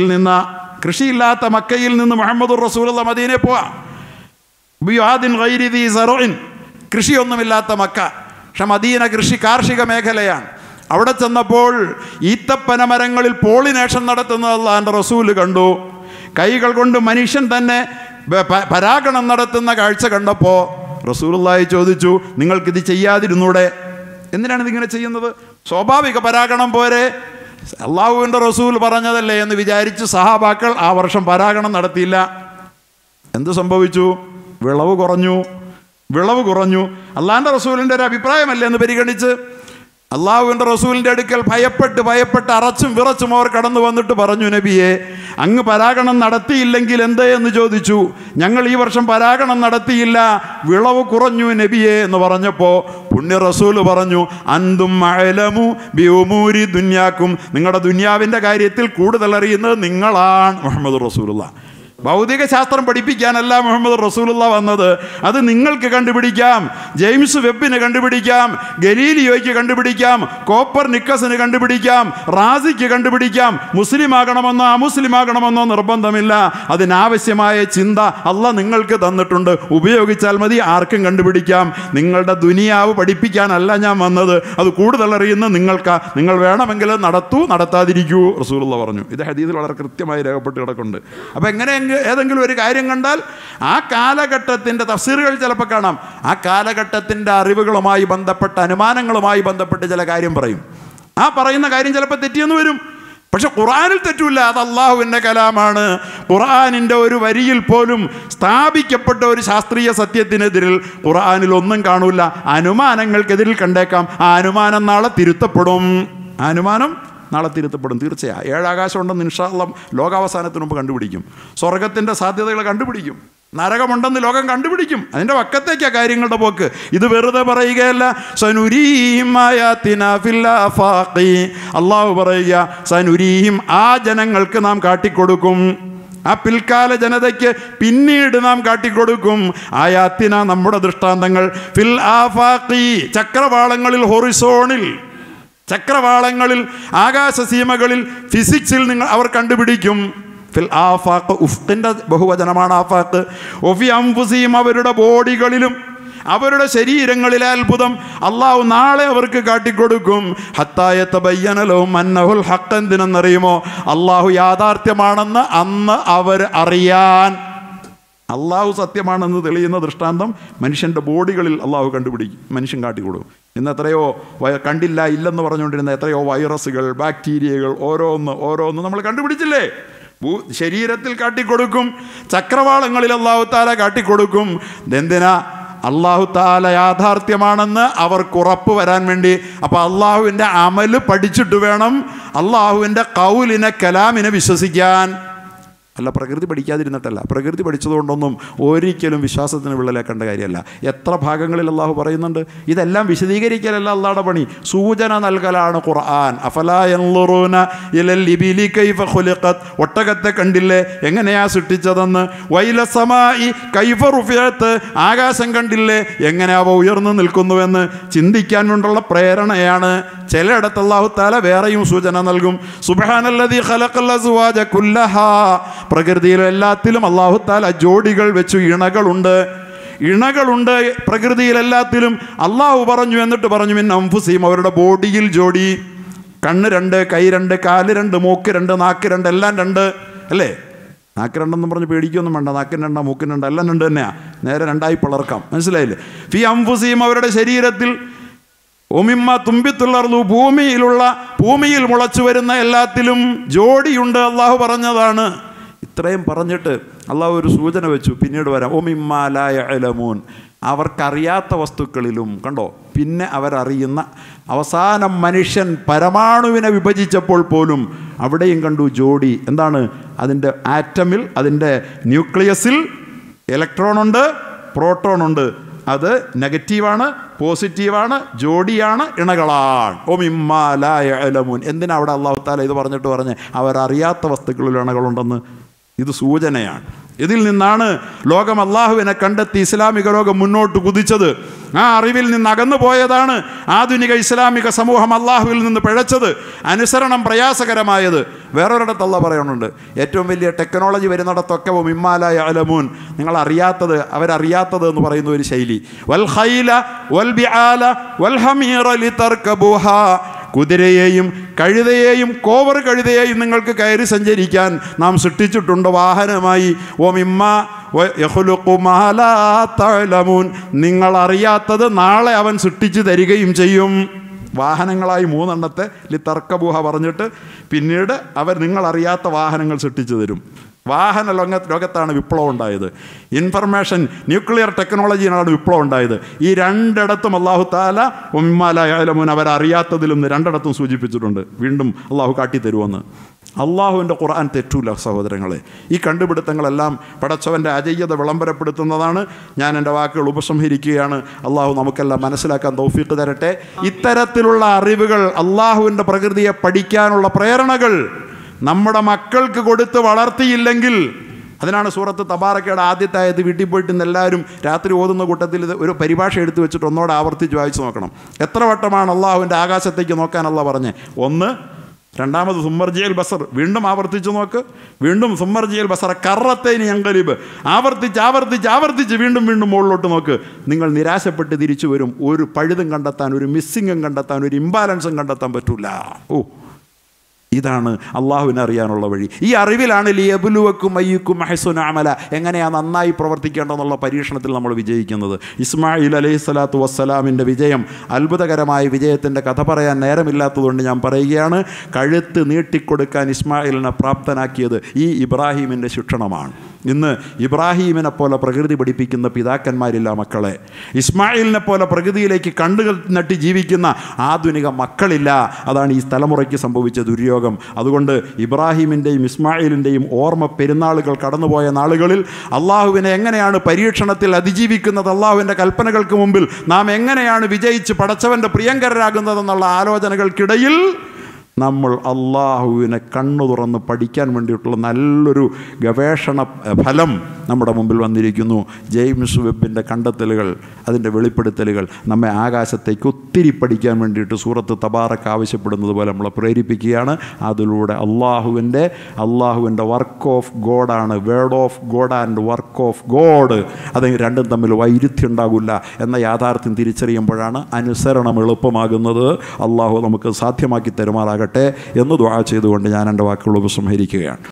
മക്കയിൽ നിന്ന് മുഹമ്മദുർ റസൂലുള്ള മദീനയിൽ പോവാം. ബിവാദിൻ ഗൈരി ദീ സറഇൻ, കൃഷിയൊന്നുമില്ലാത്ത മക്ക. പക്ഷെ മദീന കാർഷിക മേഖലയാണ്. അവിടെ ചെന്നപ്പോൾ ഈത്തപ്പന മരങ്ങളിൽ പോളിനേഷൻ നടത്തുന്നത് അള്ളാഹുവിൻ്റെ റസൂല് കണ്ടു. കൈകൾ കൊണ്ട് മനുഷ്യൻ തന്നെ പരാഗണം നടത്തുന്ന കാഴ്ച കണ്ടപ്പോൾ റസൂലുള്ളാഹി ചോദിച്ചു, നിങ്ങൾക്കിത് ചെയ്യാതിരുന്നൂടെ? എന്തിനാണ് ഇതിങ്ങനെ ചെയ്യുന്നത്? സ്വാഭാവിക പരാഗണം പോരെ, അള്ളാഹുവിൻ്റെ റസൂൽ പറഞ്ഞതല്ലേ എന്ന് വിചാരിച്ച് സഹാബാക്കൾ ആ വർഷം പരാഗണം നടത്തിയില്ല. എന്ത് സംഭവിച്ചു? വിളവ് കുറഞ്ഞു. അള്ളാഹിൻ്റെ റസൂലിൻ്റെ ഒരു അഭിപ്രായമല്ലേ എന്ന് പരിഗണിച്ച് അള്ളാഹുവിൻ്റെ റസൂലിൻ്റെ അടുക്കൽ ഭയപ്പെട്ട് അറച്ചും വിറച്ചും അവർ കടന്നു വന്നിട്ട് പറഞ്ഞു, നബിയെ, അങ്ങ് പരാഗണം നടത്തിയില്ലെങ്കിൽ എന്തേ എന്ന് ചോദിച്ചു. ഞങ്ങൾ ഈ വർഷം പരാഗണം നടത്തിയില്ല, വിളവ് കുറഞ്ഞു നബിയെ എന്ന് പറഞ്ഞപ്പോൾ പുണ്യ റസൂല് പറഞ്ഞു, അന്തും അഅലമു ബിഉമൂരി ദുനിയാക്കും, നിങ്ങളുടെ ദുനിയാവിൻ്റെ കാര്യത്തിൽ കൂടുതൽ അറിയുന്നത് നിങ്ങളാണ്. മുഹമ്മദ് റസൂലുള്ളാഹ്. ഭൗതിക ശാസ്ത്രം പഠിപ്പിക്കാനല്ല മുഹമ്മദ് റസൂലുള്ള വന്നത്. അത് നിങ്ങൾക്ക് കണ്ടുപിടിക്കാം, ജെയിംസ് വെബിന് കണ്ടുപിടിക്കാം, ഗലീലിയോയ്ക്ക് കണ്ടുപിടിക്കാം, കോപ്പർനിക്കസിന് കണ്ടുപിടിക്കാം, റാസിക്ക് കണ്ടുപിടിക്കാം. മുസ്ലിം ആകണമെന്നോ അമുസ്ലിം ആകണമെന്നോ നിർബന്ധമില്ല. അതിനാവശ്യമായ ചിന്ത അള്ളാഹ് നിങ്ങൾക്ക് തന്നിട്ടുണ്ട്, ഉപയോഗിച്ചാൽ മതി, ആർക്കും കണ്ടുപിടിക്കാം. നിങ്ങളുടെ ദുനിയാവ് പഠിപ്പിക്കാനല്ല ഞാൻ വന്നത്, അത് കൂടുതൽ അറിയുന്ന നിങ്ങൾക്കാ. നിങ്ങൾ വേണമെങ്കിൽ നടത്താതിരിക്കൂ റസൂലുള്ള പറഞ്ഞു. ഇത് ഹദീസിൽ വളരെ കൃത്യമായി രേഖപ്പെട്ട് കിടക്കുന്നുണ്ട്. അപ്പോൾ എങ്ങനെ ഏതെങ്കിലും ഒരു കാര്യം കണ്ടാൽ ആ കാലഘട്ടത്തിൻ്റെ തഫ്സീറുകൾ ചിലപ്പോൾ കാണാം. ആ കാലഘട്ടത്തിൻ്റെ അറിവുകളുമായി ബന്ധപ്പെട്ട അനുമാനങ്ങളുമായി ബന്ധപ്പെട്ട് ചില കാര്യം പറയും. ആ പറയുന്ന കാര്യം ചിലപ്പോൾ തെറ്റിയെന്ന് വരും. പക്ഷെ ഖുർആനിൽ തെറ്റില്ല, അത് അള്ളാഹുവിൻ്റെ കലാമാണ്. ഖുർആനിൻ്റെ ഒരു വരിയിൽ പോലും സ്ഥാപിക്കപ്പെട്ട ഒരു ശാസ്ത്രീയ സത്യത്തിനെതിരിൽ ഖുർആനിൽ ഒന്നും കാണൂല. അനുമാനങ്ങൾക്കെതിരിൽ കണ്ടേക്കാം. ആ അനുമാനം നാളെ തിരുത്തപ്പെടും. തീർച്ചയാണ്. 7 ആകാശം ഉണ്ടെന്ന് ഇൻഷാ അല്ലാഹ് ലോകാവസാനത്തിന് മുമ്പ് കണ്ടുപിടിക്കും. സ്വർഗത്തിൻ്റെ സാധ്യതകൾ കണ്ടുപിടിക്കും. നരകമുണ്ടെന്ന് ലോകം കണ്ടുപിടിക്കും. അതിൻ്റെ വക്കത്തേക്കാണ് കാര്യങ്ങളുടെ പോക്ക്. ഇത് വെറുതെ പറയുകയല്ല. സനുരീഹിം ആയാതിനാ ഫിൽ ആഫാഖി, അള്ളാഹു പറയുക, സനുരീഹിം, ആ ജനങ്ങൾക്ക് നാം കാട്ടിക്കൊടുക്കും, ആ പിൽക്കാല ജനതയ്ക്ക് പിന്നീട് നാം കാട്ടിക്കൊടുക്കും, ആയാത്തിന, നമ്മുടെ ദൃഷ്ടാന്തങ്ങൾ, ഫിൽ ആഫാഖി, ചക്രവാളങ്ങളിൽ, ഹൊറിസോണിൽ, ചക്രവാളങ്ങളിൽ, ആകാശസീമകളിൽ, ഫിസിക്സിൽ അവർ കണ്ടുപിടിക്കും. ഫിൽ ആഫാഖ്, ഉഫ്ഖിൻ്റെ ബഹുവചനമാണ് ആഫാഖ്. ഒഫി അംഫുസിഹിം, അവരുടെ ബോഡികളിലും അവരുടെ ശരീരങ്ങളിലെ അത്ഭുതം അള്ളാഹു നാളെ അവർക്ക് കാട്ടിക്കൊടുക്കും. ഹത്താ യതബയ്യന ലഹും അന്നഹുൽ ഹഖ്, എന്തിനെന്നറിയുമോ? അള്ളാഹു യാഥാർത്ഥ്യമാണെന്ന് അന്ന് അവർ അറിയാൻ. അള്ളാഹു സത്യമാണെന്ന് തെളിയുന്ന ദൃഷ്ടാന്തം മനുഷ്യൻ്റെ ബോഡികളിൽ അള്ളാഹു കണ്ടുപിടിക്കും, മനുഷ്യൻ കാട്ടിക്കൊടുക്കും. ഇന്ന് എത്രയോ കണ്ടില്ല ഇല്ലെന്ന് പറഞ്ഞുകൊണ്ടിരുന്ന എത്രയോ വൈറസുകൾ, ബാക്ടീരിയകൾ, ഓരോന്ന് നമ്മൾ കണ്ടുപിടിച്ചില്ലേ? ശരീരത്തിൽ കാട്ടിക്കൊടുക്കും, ചക്രവാളങ്ങളിൽ അള്ളാഹു താല കാട്ടിക്കൊടുക്കും. എന്തിനാ? അള്ളാഹു താല യാഥാർത്ഥ്യമാണെന്ന് അവർക്ക് ഉറപ്പ് വരാൻ വേണ്ടി. അപ്പോൾ അള്ളാഹുവിൻ്റെ അമല് പഠിച്ചിട്ട് വേണം അള്ളാഹുവിൻ്റെ കൗലിനെ, കലാമിനെ വിശ്വസിക്കാൻ. അല്ല പ്രകൃതി പഠിക്കാതിരുന്നിട്ടല്ല. പ്രകൃതി പഠിച്ചതുകൊണ്ടൊന്നും ഒരിക്കലും വിശ്വാസത്തിന് വിള്ളലേക്കേണ്ട കാര്യമല്ല. എത്ര ഭാഗങ്ങളിൽ അള്ളാഹു പറയുന്നുണ്ട്. ഇതെല്ലാം വിശദീകരിക്കലല്ല അള്ളാഹുടെ പണി, സൂചന നൽകലാണ് ഖുർആൻ. അഫലാ യൻളുറൂന ഇലൽ ഇബിലി കൈഫ ഖുലിഖത്, ഒട്ടകത്തെ കണ്ടില്ലേ എങ്ങനെയാ സൃഷ്ടിച്ചതെന്ന്. വൈല സമായി കൈഫ റുഫിഅത്, ആകാശം കണ്ടില്ലേ എങ്ങനെ അവ ഉയർന്നു നിൽക്കുന്നുവെന്ന് ചിന്തിക്കാൻ കൊണ്ടുള്ള പ്രേരണയാണ്. ചിലയിടത്ത് അല്ലാഹു തആല വേറെയും സൂചന നൽകും. സുബ്ഹാനല്ലദീ ഖലഖൽ അസ്വാജ കുല്ലഹാ, പ്രകൃതിയിലും എല്ലാത്തിലും അല്ലാഹു തആല ജോഡികൾ വെച്ചു, ഇണകളുണ്ട് പ്രകൃതിയിലെല്ലാത്തിലും. അള്ളാഹു പറഞ്ഞു, എന്നിട്ട് പറഞ്ഞു മിൻ അൻഫുസിഹിം, അവരുടെ ബോഡിയിൽ ജോഡി. കണ്ണ് 2, കൈ 2, കാല് 2, മൂക്ക് 2, നാക്ക് 2, എല്ലാം 2 അല്ലേ? നാക്ക് 2 പറഞ്ഞ് പേടിക്കൊന്നും വേണ്ട. നാക്കിന് 2, മൂക്കിന് 2, എല്ലാം 2 തന്നെയാണ്. നേരെ 2ആയി പിളർക്കാം. മനസ്സിലായില്ലേ? ഫി അൻഫുസിഹിം, അവരുടെ ശരീരത്തിൽ. ഒമിമ്മ തുമ്പിത്തുള്ളർന്നു, ഭൂമിയിൽ മുളച്ചു വരുന്ന എല്ലാത്തിലും ജോഡിയുണ്ട്. അള്ളാഹു പറഞ്ഞതാണ്. ഇത്രയും പറഞ്ഞിട്ട് അള്ളാഹു ഒരു സൂചന വെച്ചു, പിന്നീട് വരാം. ഒമിമ്മ ലാ യഅലമൂൻ, അവർക്കറിയാത്ത വസ്തുക്കളിലും. കണ്ടോ, പിന്നെ അവരറിയുന്ന. അവസാനം മനുഷ്യൻ പരമാണുവിനെ വിഭജിച്ചപ്പോൾ പോലും അവിടെയും കണ്ടു ജോഡി. എന്താണ്? അതിൻ്റെ ആറ്റമിൽ, അതിൻ്റെ ന്യൂക്ലിയസിൽ ഇലക്ട്രോണുണ്ട്, പ്രോട്ടോണുണ്ട്. അത് നെഗറ്റീവാണ്, പോസിറ്റീവാണ്, ജോഡിയാണ്, ഇണകളാണ്. ഒമിമ്മ ലാ യഅലമൂൻ. എന്തിനാ അവിടെ അല്ലാഹു തആല ഇത് പറഞ്ഞിട്ട് പറഞ്ഞ് അവരറിയാത്ത വസ്തുക്കളിൽ ഇണകളുണ്ടെന്ന്? ഇത് സൂചനയാണ്. ഇതിൽ നിന്നാണ് ലോകം അള്ളാഹുവിനെ കണ്ടെത്തി ഇസ്ലാമിക ലോകം മുന്നോട്ട് കുതിച്ചത്. ആ അറിവിൽ നിന്ന് അകന്നു പോയതാണ് ആധുനിക ഇസ്ലാമിക സമൂഹം അള്ളാഹുവിൽ നിന്ന് പിഴച്ചത്, അനുസരണം പ്രയാസകരമായത്. വേറൊരിടത്ത് അല്ലാഹു പറയുന്നുണ്ട്, ഏറ്റവും വലിയ ടെക്നോളജി വരുന്നിടത്തൊക്കെ മിമ്മാ ലാ യഅലമൂൻ, നിങ്ങൾ അറിയാത്തത്, അവരറിയാത്തത് എന്ന് പറയുന്ന ഒരു ശൈലി. വൽ ഖൈല വൽ ബിആല വൽ ഹമീറ ലിതർകബൂഹാ, കുതിരയെയും കഴുതയെയും കോവർ കഴുതയെയും നിങ്ങൾക്ക് കയറി സഞ്ചരിക്കാൻ നാം സൃഷ്ടിച്ചിട്ടുണ്ട് വാഹനമായി. ഒമിമ്മ യഖ്ലുഖു മാ ലാ തഅലമൂൻ, നിങ്ങളറിയാത്തത് നാളെ അവൻ സൃഷ്ടിച്ചു തരികയും ചെയ്യും. വാഹനങ്ങളായി 3 എണ്ണത്തെ ലിതർകബൂഹ പറഞ്ഞിട്ട് പിന്നീട് അവർ നിങ്ങളറിയാത്ത വാഹനങ്ങൾ സൃഷ്ടിച്ചു തരും. വാഹന ലോകത്താണ് വിപ്ലവം ഉണ്ടായത്. ഇൻഫർമേഷൻ ന്യൂക്ലിയർ ടെക്നോളജിയിലാണ് വിപ്ലവം ഉണ്ടായത്. ഈ 2 ഇടത്തും അല്ലാഹു തആല ഉമ്മാ ലാ യഅലമൂൻ, അവരറിയാത്തതിലും 2 ഇടത്തും സൂചിപ്പിച്ചിട്ടുണ്ട്. വീണ്ടും അള്ളാഹു കാട്ടിത്തരുമെന്ന്. അള്ളാഹുവിൻ്റെ ഖുർആൻ തെറ്റൂല സഹോദരങ്ങളെ. ഈ കണ്ടുപിടുത്തങ്ങളെല്ലാം പടച്ചവൻ്റെ അജയ്യത വിളംബരപ്പെടുത്തുന്നതാണ്. ഞാൻ എൻ്റെ വാക്കുകൾ ഉപസംഹരിക്കുകയാണ്. അള്ളാഹു നമുക്കെല്ലാം മനസ്സിലാക്കാൻ തൗഫീഖ് തരട്ടെ. ഇത്തരത്തിലുള്ള അറിവുകൾ, അള്ളാഹുവിൻ്റെ പ്രകൃതിയെ പഠിക്കാനുള്ള പ്രേരണകൾ നമ്മുടെ മക്കൾക്ക് കൊടുത്ത് വളർത്തിയില്ലെങ്കിൽ, അതിനാണ് സൂറത്ത് തബാറക്കയുടെ ആദ്യത്തെ ആയത്ത് വീട്ടിൽ പോയിട്ട് എല്ലാവരും രാത്രി ഓതുന്ന കൂട്ടത്തിൽ ഇത് ഒരു പരിഭാഷ എടുത്തു വെച്ചിട്ട് ഒന്നോടെ ആവർത്തിച്ച് വായിച്ച് നോക്കണം. എത്ര വട്ടമാണ് അള്ളാഹുവിൻ്റെ ആകാശത്തേക്ക് നോക്കാൻ അള്ളാഹ് പറഞ്ഞേ? 1, രണ്ടാമത് സുമ്മർജിയൽ ബസർ, വീണ്ടും ആവർത്തിച്ച് നോക്ക്, വീണ്ടും സുമ്മർജിയൽ ബസർ കറത്തേനി അങ്കലിബ്, ആവർത്തിച്ച് വീണ്ടും മുകളിലോട്ട് നോക്ക്. നിങ്ങൾ നിരാശപ്പെട്ട് തിരിച്ചു വരും. ഒരു പഴുതും കണ്ടെത്താൻ, ഒരു മിസ്സിങ്ങും കണ്ടെത്താൻ, ഒരു ഇംബാലൻസും കണ്ടെത്താൻ പറ്റില്ല. ഇതാണ് അള്ളാഹുവിനെ അറിയാനുള്ള വഴി. ഈ അറിവിലാണ് ലിയബ്ലുവക്കും അയ്യുക്കും അഹ്സനു അമല, എങ്ങനെയാണ് നന്നായി പ്രവർത്തിക്കേണ്ടതെന്നുള്ള പരീക്ഷണത്തിൽ നമ്മൾ വിജയിക്കുന്നത്. ഇസ്മായിൽ അലൈഹിസ്സലാത്തു വസ്സലാമിൻ്റെ വിജയം, അത്ഭുതകരമായ വിജയത്തിൻ്റെ കഥ പറയാൻ നേരമില്ലാത്തതുകൊണ്ട് ഞാൻ പറയുകയാണ്. കഴുത്ത് നീട്ടിക്കൊടുക്കാൻ ഇസ്മായിലിനെ പ്രാപ്തനാക്കിയത് ഈ ഇബ്രാഹീമിൻ്റെ ശിക്ഷണമാണ്. ഇന്ന് ഇബ്രാഹീമിനെ പോലെ പ്രകൃതി പഠിപ്പിക്കുന്ന പിതാക്കന്മാരില്ല മക്കളെ. ഇസ്മായിലിനെ പോലെ പ്രകൃതിയിലേക്ക് കണ്ണുകൾ നട്ടി ജീവിക്കുന്ന ആധുനിക മക്കളില്ല. അതാണ് ഈ തലമുറയ്ക്ക് സംഭവിച്ച ദുര്യോഗം. അതുകൊണ്ട് ഇബ്രാഹീമിൻ്റെയും ഇസ്മായിലിൻ്റെയും ഓർമ്മ പെരുന്നാളുകൾ കടന്നുപോയ നാളുകളിൽ അള്ളാഹുവിനെ എങ്ങനെയാണ് പരീക്ഷണത്തിൽ അതിജീവിക്കുന്നത്, അള്ളാഹുവിൻ്റെ കൽപ്പനകൾക്ക് മുമ്പിൽ നാം എങ്ങനെയാണ് വിജയിച്ച് പടച്ചവൻ്റെ പ്രിയങ്കരരാകുന്നതെന്നുള്ള ആലോചനകൾക്കിടയിൽ നമ്മൾ അള്ളാഹുവിനെ കണ്ണു തുറന്ന് പഠിക്കാൻ വേണ്ടിയിട്ടുള്ള നല്ലൊരു ഗവേഷണ ഫലം നമ്മുടെ മുമ്പിൽ വന്നിരിക്കുന്നു. ജെയിംസ് വെബിൻ്റെ കണ്ടെത്തലുകൾ, അതിൻ്റെ വെളിപ്പെടുത്തലുകൾ നമ്മെ ആകാശത്തേക്ക് ഒത്തിരി പഠിക്കാൻ വേണ്ടിയിട്ട് സൂറത്ത് തബാറക്ക് ആവശ്യപ്പെടുന്നത് പോലെ നമ്മളെ പ്രേരിപ്പിക്കുകയാണ്. അതിലൂടെ അള്ളാഹുവിൻ്റെ വർക്ക് ഓഫ് ഗോഡാണ്, word of God and work of God. അത് രണ്ടും തമ്മിൽ വൈരുദ്ധ്യം ഉണ്ടാകില്ല എന്ന യാഥാർത്ഥ്യം തിരിച്ചറിയുമ്പോഴാണ് അനുസരണം എളുപ്പമാകുന്നത്. അള്ളാഹു നമുക്ക് സാധ്യമാക്കി തരുമാറാകട്ടെ എന്ന് ദുആ ചെയ്തുകൊണ്ട് ഞാൻ എൻ്റെ വാക്കുകൾ ഉപസംഹരിക്കുകയാണ്.